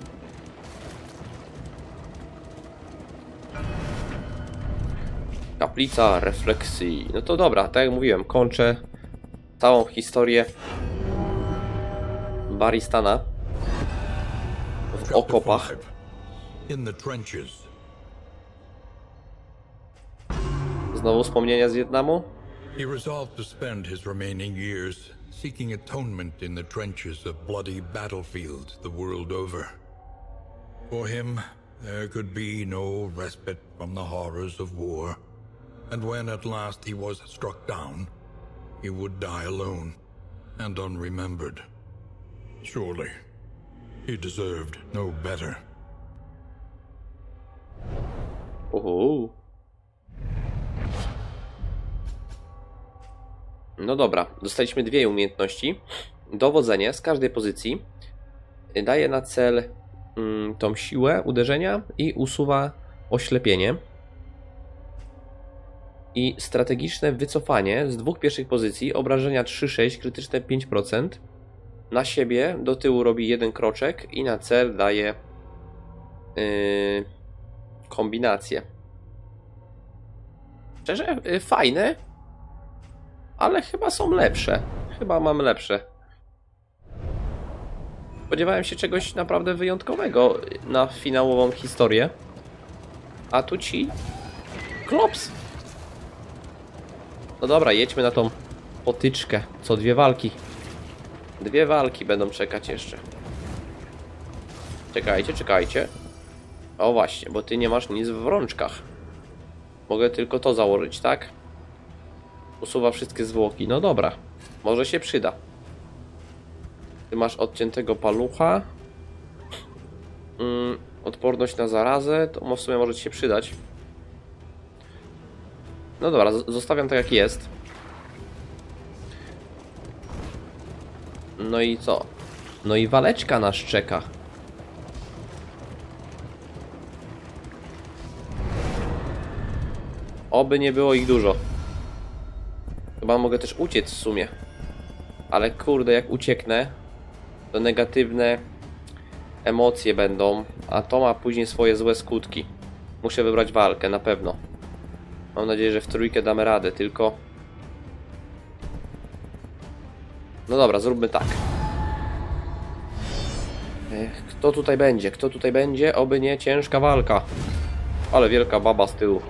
Kaplica refleksji. No to dobra, tak jak mówiłem, kończę całą historię Baristana w okopach. Znowu wspomnienia z Wietnamu? He resolved to spend his remaining years seeking atonement in the trenches of bloody battlefields the world over. For him, there could be no respite from the horrors of war, and when at last he was struck down, he would die alone and unremembered. Surely, he deserved no better. Uhu. No dobra, dostaliśmy dwie umiejętności. Dowodzenie z każdej pozycji daje na cel mm, tą siłę uderzenia i usuwa oślepienie. I strategiczne wycofanie z dwóch pierwszych pozycji, obrażenia trzy sześć, krytyczne pięć procent. Na siebie do tyłu robi jeden kroczek i na cel daje yy, kombinację. Szczerze, yy, fajne. Ale chyba są lepsze. Chyba mam lepsze. Spodziewałem się czegoś naprawdę wyjątkowego na finałową historię. A tu ci... klops! No dobra, jedźmy na tą potyczkę. Co dwie walki. Dwie walki będą czekać jeszcze. Czekajcie, czekajcie. O właśnie, bo ty nie masz nic w rączkach. Mogę tylko to założyć, tak? Usuwa wszystkie zwłoki. No dobra. Może się przyda. Ty masz odciętego palucha. Mm, odporność na zarazę. To w sumie może ci się przydać. No dobra, zostawiam tak jak jest. No i co? No i waleczka nas czeka. Oby nie było ich dużo. Chyba mogę też uciec w sumie. Ale kurde, jak ucieknę, to negatywne emocje będą, a to ma później swoje złe skutki. Muszę wybrać walkę, na pewno. Mam nadzieję, że w trójkę damy radę, tylko... No dobra, zróbmy tak. Ech, kto tutaj będzie? Kto tutaj będzie? Oby nie ciężka walka. Ale wielka baba z tyłu.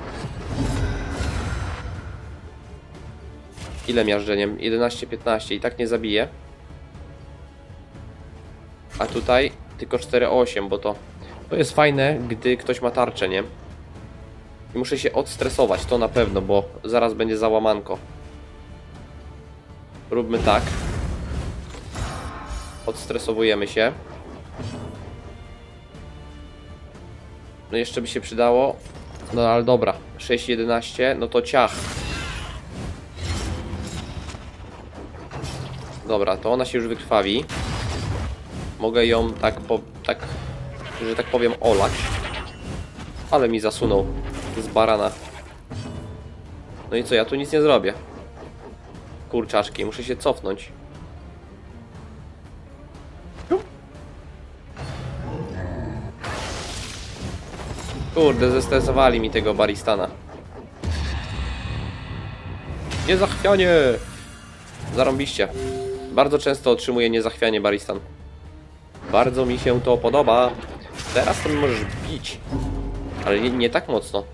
Ile miażdżeniem? jedenaście piętnaście i tak nie zabije. A tutaj tylko cztery osiem, bo to to jest fajne, gdy ktoś ma tarczę, nie? I muszę się odstresować, to na pewno, bo zaraz będzie załamanko. Róbmy tak. Odstresowujemy się. No jeszcze by się przydało. No ale dobra, sześć jedenaście, no to ciach. Dobra, to ona się już wykrwawi. Mogę ją tak, po, tak, że tak powiem, olać. Ale mi zasunął z barana. No i co, ja tu nic nie zrobię. Kurczaczki, muszę się cofnąć. Kurde, zestresowali mi tego baristana. Niezachwianie! Zarąbiście. Bardzo często otrzymuję niezachwianie baristan. Bardzo mi się to podoba. Teraz to mi możesz bić. Ale nie, nie tak mocno.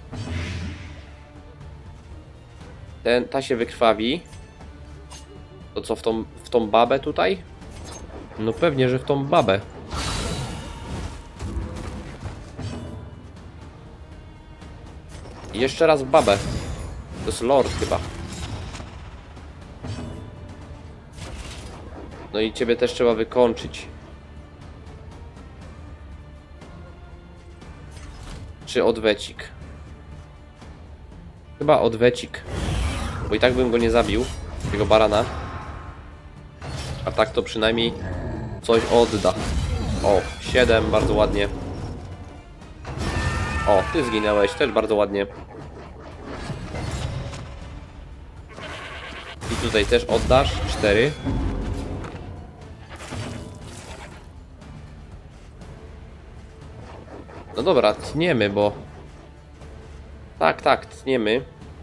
Ten, ta się wykrwawi. To co, w tą, w tą babę tutaj? No pewnie, że w tą babę. I jeszcze raz w babę. To jest lord chyba. No i ciebie też trzeba wykończyć. Czy odwecik? Chyba odwecik. Bo i tak bym go nie zabił. Tego barana. A tak to przynajmniej coś odda. O, siedem, bardzo ładnie. O, ty zginęłeś, też bardzo ładnie. I tutaj też oddasz, cztery. No dobra, tniemy, bo... Tak, tak, tniemy.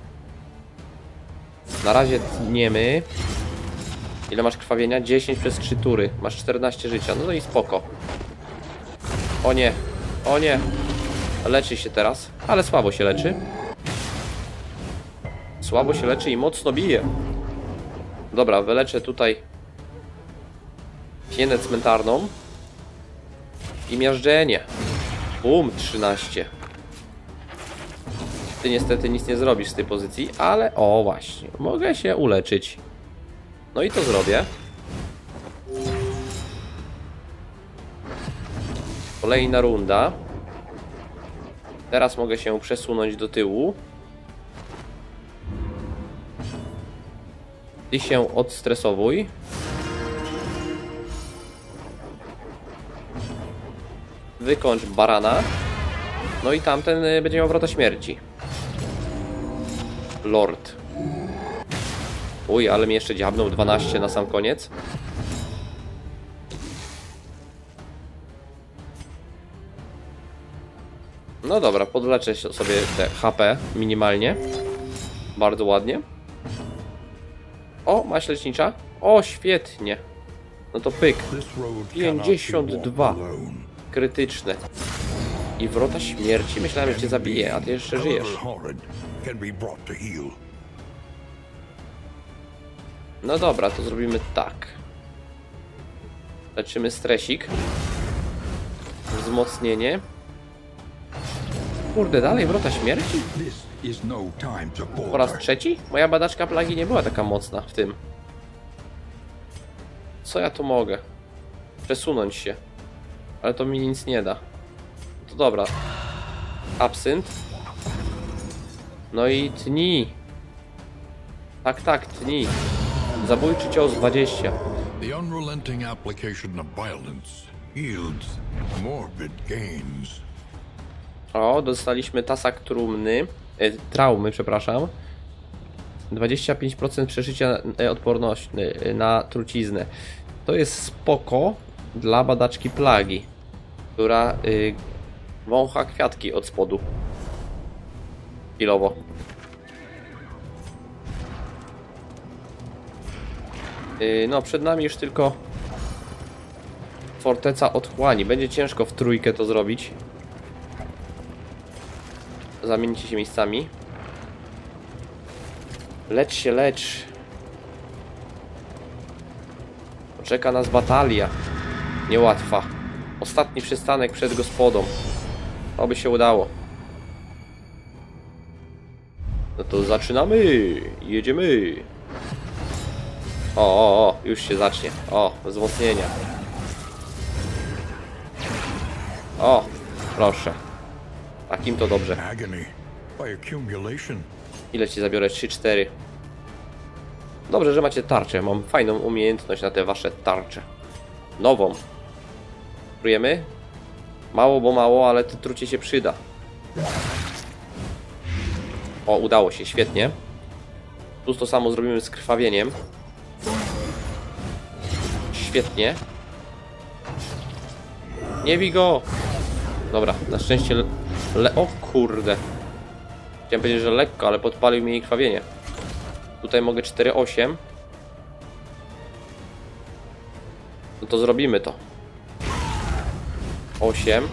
Na razie tniemy. Ile masz krwawienia? dziesięć przez trzy tury. Masz czternaście życia, no i spoko. O nie, o nie. Leczy się teraz, ale słabo się leczy. Słabo się leczy i mocno bije. Dobra, wyleczę tutaj hienę cmentarną. I miażdżenie. Bum, trzynaście. Ty niestety nic nie zrobisz z tej pozycji, ale o właśnie, mogę się uleczyć. No i to zrobię. Kolejna runda. Teraz mogę się przesunąć do tyłu. Ty się odstresowuj. Wykończ barana. No i tamten będzie miał wrota śmierci. Lord. Uj, ale mi jeszcze dziabnął dwanaście na sam koniec. No dobra, podleczę sobie te H P minimalnie. Bardzo ładnie. O, maść lecznicza. O, świetnie. No to pyk. pięćdziesiąt dwa. Krytyczne. I wrota śmierci. Myślałem, że cię zabije, a ty jeszcze żyjesz. No dobra, to zrobimy tak. Leczymy stresik. Wzmocnienie. Kurde, dalej wrota śmierci? Po raz trzeci? Moja badaczka plagi nie była taka mocna w tym. Co ja tu mogę? Przesunąć się. Ale to mi nic nie da. To dobra. Absynt. No i tnij. Tak, tak, tnij. Zabójczy cios dwadzieścia. The unrelenting application of violence yields morbid gains. O, dostaliśmy tasak trumny. E, traumy, przepraszam. dwadzieścia pięć procent przeżycia e, odporności e, na truciznę. To jest spoko dla badaczki plagi, która e, wącha kwiatki od spodu. Chwilowo. E, no, przed nami już tylko Forteca Otchłani. Będzie ciężko w trójkę to zrobić. Zamienicie się miejscami. Lecz się, lecz. Czeka nas batalia. Niełatwa. Ostatni przystanek przed gospodą. Oby się udało. No to zaczynamy. Jedziemy. O, o, o, już się zacznie. O, wzmocnienia. O, proszę. Takim to dobrze. Ile ci zabiorę? trzy cztery. Dobrze, że macie tarczę. Mam fajną umiejętność na te wasze tarcze. Nową. Trujemy? Mało, bo mało, ale to trucie się przyda. O, udało się, świetnie. Plus to samo zrobimy z krwawieniem. Świetnie. Nie bij go! Dobra, na szczęście... Le o kurde. Chciałem powiedzieć, że lekko, ale podpalił mi krwawienie. Tutaj mogę cztery osiem. No to zrobimy to. osiem.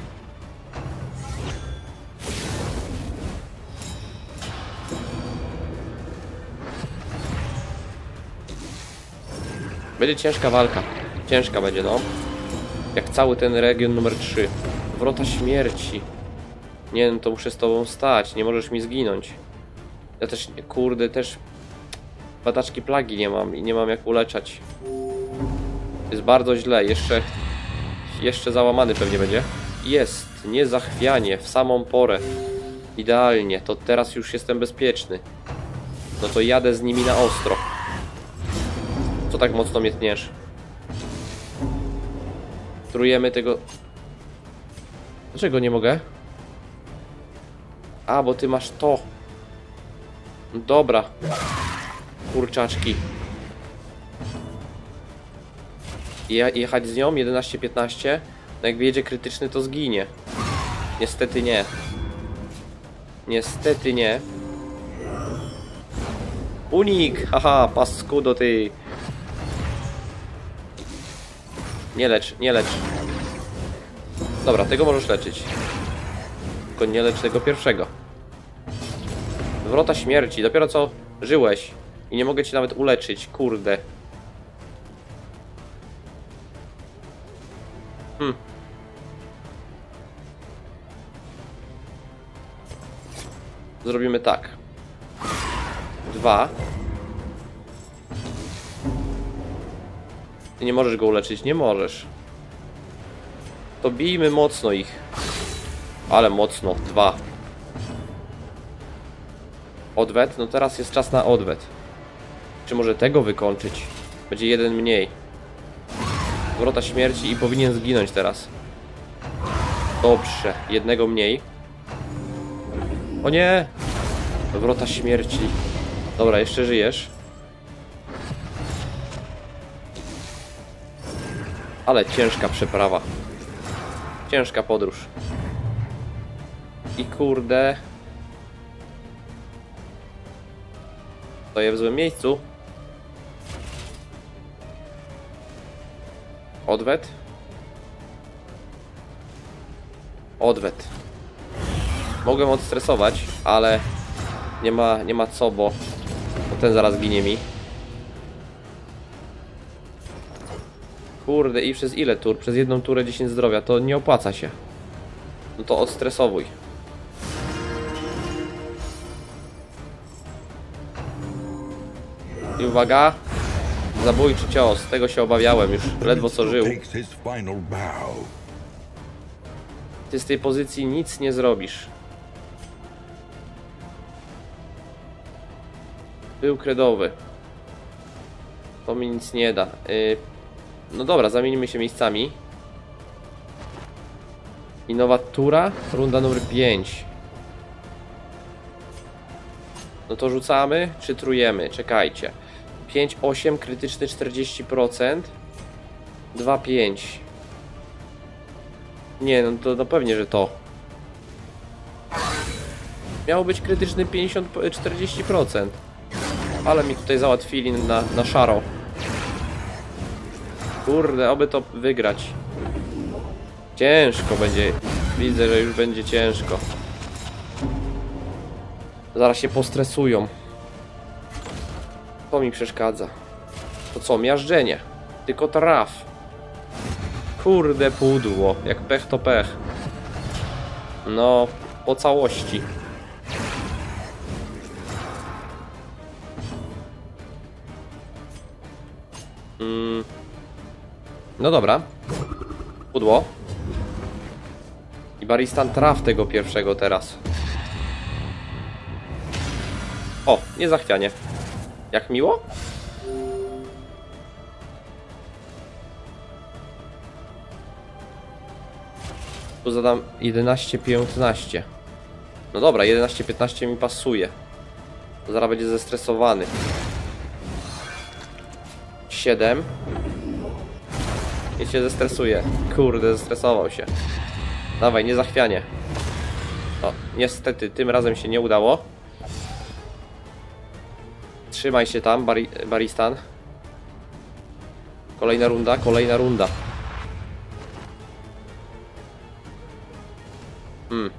Będzie ciężka walka. Ciężka będzie, no. Jak cały ten region numer trzy. Wrota śmierci. Nie, no to muszę z tobą stać. Nie możesz mi zginąć. Ja też, kurde, też badaczki plagi nie mam i nie mam jak uleczać. Jest bardzo źle. Jeszcze, jeszcze załamany pewnie będzie. Jest. Niezachwianie. W samą porę. Idealnie. To teraz już jestem bezpieczny. No to jadę z nimi na ostro. Co tak mocno mnie tniesz? Trujemy tego... Dlaczego nie mogę? A, bo ty masz to. Dobra. Kurczaczki. Je jechać z nią? jedenaście piętnaście. No jak wyjedzie krytyczny, to zginie. Niestety nie. Niestety nie. Unik! Haha, paskudo ty. Nie lecz, nie lecz. Dobra, tego możesz leczyć. Tylko nie lecz tego pierwszego. Wrota śmierci. Dopiero co żyłeś. I nie mogę cię nawet uleczyć. Kurde. Hmm. Zrobimy tak. Dwa. Ty nie możesz go uleczyć. Nie możesz. To bijmy mocno ich. Ale mocno. Dwa. Odwet? No teraz jest czas na odwet. Czy może tego wykończyć? Będzie jeden mniej. Wrota śmierci i powinien zginąć teraz. Dobrze. Jednego mniej. O nie! Wrota śmierci. Dobra, jeszcze żyjesz. Ale ciężka przeprawa. Ciężka podróż. I kurde... Stoję w złym miejscu. Odwet. Odwet. Mogłem odstresować, ale nie ma, nie ma co, bo, bo ten zaraz ginie mi. Kurde, i przez ile tur? Przez jedną turę dziesięć zdrowia. To nie opłaca się. No to odstresowuj. I uwaga. Zabójczy cios. Tego się obawiałem już. Ledwo co żył. Ty z tej pozycji nic nie zrobisz. Był kredowy. To mi nic nie da. Yy, no dobra, zamienimy się miejscami. I nowa tura. Runda numer pięć. No to rzucamy, czy trujemy? Czekajcie. pięć osiem, krytyczny czterdzieści procent. dwa pięć. Nie, no to no pewnie, że to. Miało być krytyczny pięćdziesiąt, czterdzieści procent. Ale mi tutaj załatwili na, na szaro. Kurde, oby to wygrać. Ciężko będzie. Widzę, że już będzie ciężko. Zaraz się postresują. To mi przeszkadza. To co, miażdżenie. Tylko traf. Kurde pudło. Jak pech to pech. No, po całości. Mm. No dobra. Pudło. I Baristan traf tego pierwszego teraz. O, niezachwianie. Jak miło? Tu zadam jedenaście piętnaście. No dobra, jedenaście piętnaście mi pasuje. To zaraz będzie zestresowany. siedem. I się zestresuje. Kurde, zestresował się. Dawaj, niezachwianie. O, niestety, tym razem się nie udało. Trzymaj się tam, Bari Baristan. Kolejna runda, kolejna runda. Hmm.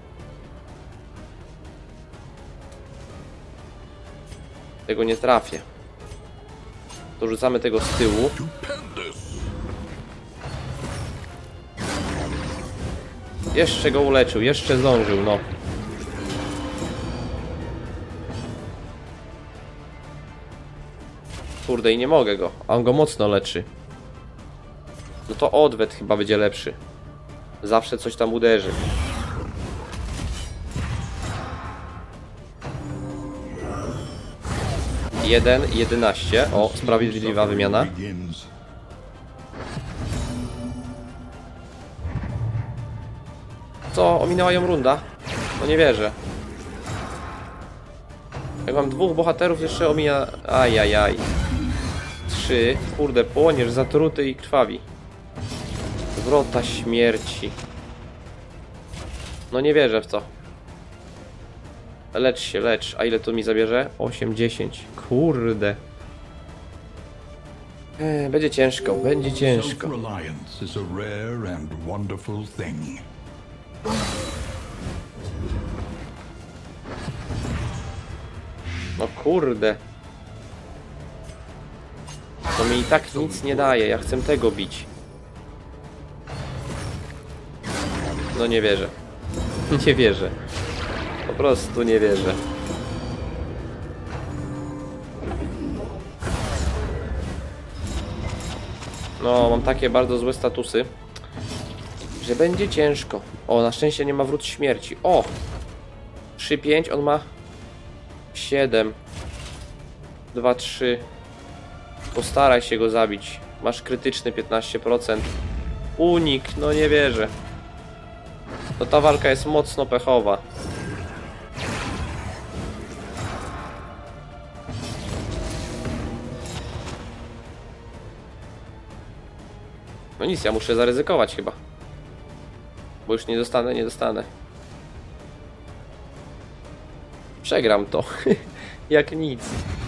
Tego nie trafię. To rzucamy tego z tyłu. Jeszcze go uleczył, jeszcze zdążył, no. Kurde, i nie mogę go, a on go mocno leczy. No to odwet chyba będzie lepszy. Zawsze coś tam uderzy. jeden, jedenaście. O, sprawiedliwa wymiana. Co? Ominęła ją runda? No nie wierzę. Jak mam dwóch bohaterów, jeszcze omija... Ajajaj. Trzy. Kurde, płoniesz, zatruty i krwawi. Wrota śmierci. No nie wierzę w to. Lecz się, lecz. A ile to mi zabierze? osiem, dziesięć. Kurde. Eee, będzie ciężko, będzie ciężko. No kurde. To mi i tak nic nie daje. Ja chcę tego bić. No nie wierzę. Nie wierzę. Po prostu nie wierzę. No, mam takie bardzo złe statusy, że będzie ciężko. O, na szczęście nie ma wrót śmierci. O! trzy, pięć, on ma siedem. dwa, trzy. Postaraj się go zabić. Masz krytyczny piętnaście procent. Unik, no nie wierzę. To ta walka jest mocno pechowa. No nic, ja muszę zaryzykować chyba. Bo już nie dostanę, nie dostanę. Przegram to. Jak nic.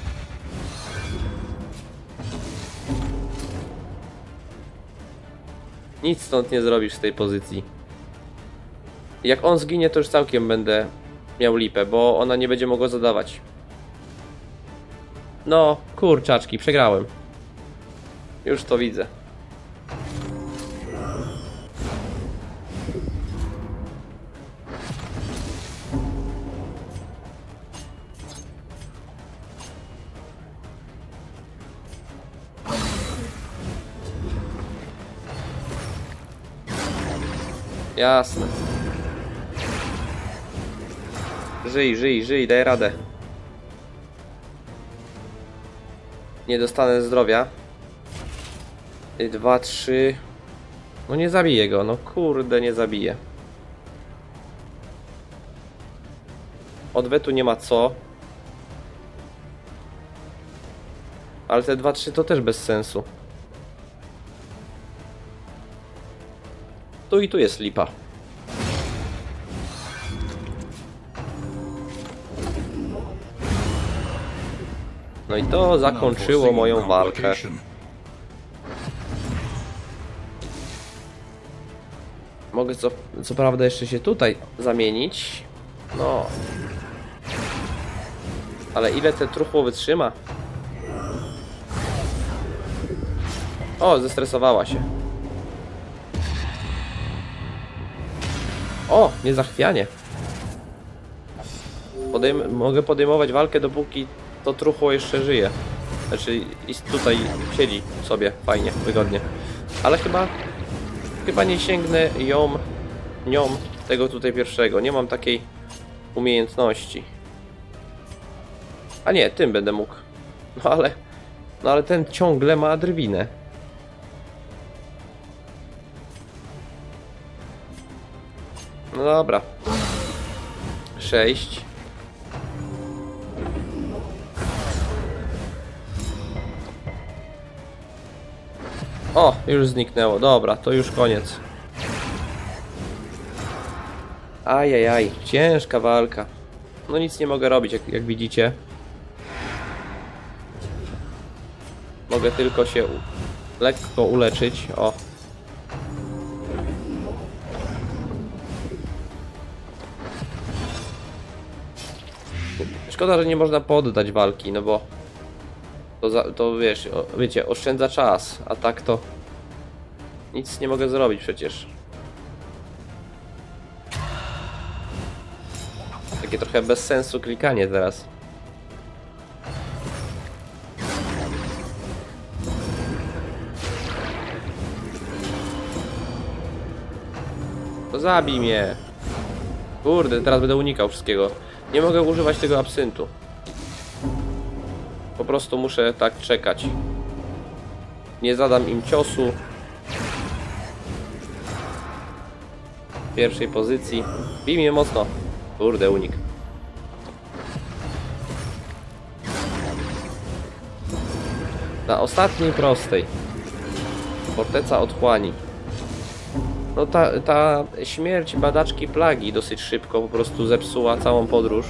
Nic stąd nie zrobisz z tej pozycji. Jak on zginie, to już całkiem będę miał lipę, bo ona nie będzie mogła zadawać. No, kurczaczki, przegrałem. Już to widzę. Jasne. Żyj, żyj, żyj, daj radę. Nie dostanę zdrowia. Dwa, trzy. No nie zabiję go, no kurde, nie zabiję. Odwetu nie ma co. Ale te dwa, trzy to też bez sensu. Tu i tu jest lipa. No i to zakończyło moją walkę. Mogę co, co prawda jeszcze się tutaj zamienić. No. Ale ile te truchło wytrzyma? O, zestresowała się. O, niezachwianie. Podejm mogę podejmować walkę, dopóki to truchło jeszcze żyje. Znaczy, i tutaj siedzi sobie fajnie, wygodnie. Ale chyba... Chyba nie sięgnę ją... nią tego tutaj pierwszego. Nie mam takiej umiejętności. A nie, tym będę mógł. No ale... No ale ten ciągle ma drwinę. No dobra. Sześć. O, już zniknęło. Dobra, to już koniec. Ajajaj, ciężka walka. No nic nie mogę robić, jak, jak widzicie. Mogę tylko się u... lekko uleczyć. O. Szkoda, że nie można poddać walki, no bo to, za, to wiesz, o, wiecie, oszczędza czas, a tak to nic nie mogę zrobić przecież. Takie trochę bez sensu klikanie teraz. To zabij mnie. Kurde, teraz będę unikał wszystkiego. Nie mogę używać tego absyntu. Po prostu muszę tak czekać. Nie zadam im ciosu. W pierwszej pozycji. Bij mnie mocno. Kurde, unik. Na ostatniej prostej. Forteca otchłani. No ta, ta śmierć badaczki plagi dosyć szybko po prostu zepsuła całą podróż.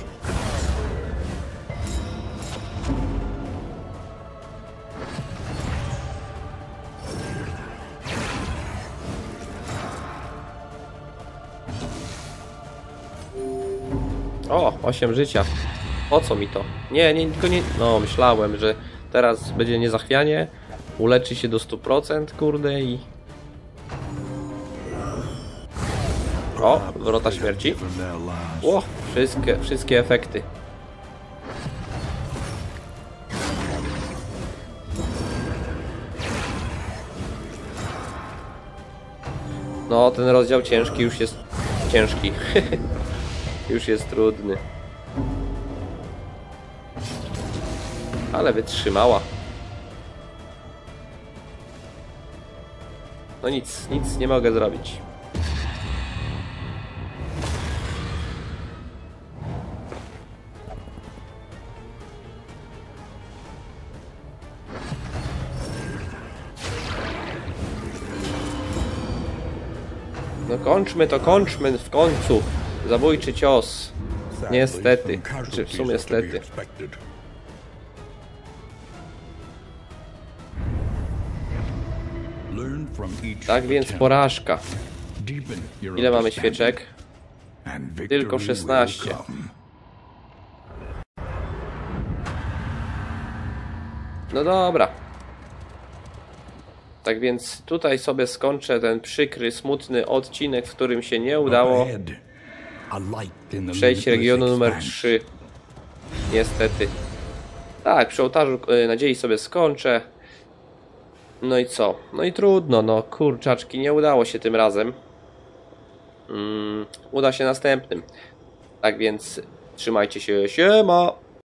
O, osiem życia. Po co mi to? Nie, nie, tylko nie... No, myślałem, że teraz będzie niezachwianie, uleczy się do stu procent, kurde, i... O, wrota śmierci. O, wszystkie, wszystkie efekty. No, ten rozdział ciężki już jest... Ciężki. Już jest trudny. Ale wytrzymała. No nic, nic nie mogę zrobić. No kończmy to, kończmy w końcu. Zabójczy cios. Niestety. Czy w sumie niestety. Tak więc porażka. Ile mamy świeczek? Tylko szesnaście. No dobra. Tak więc tutaj sobie skończę ten przykry, smutny odcinek, w którym się nie udało przejść regionu numer trzy. Niestety. Tak, przy ołtarzu nadziei sobie skończę. No i co? No i trudno, no kurczaczki, nie udało się tym razem. Mm, uda się następnym. Tak więc trzymajcie się, siema!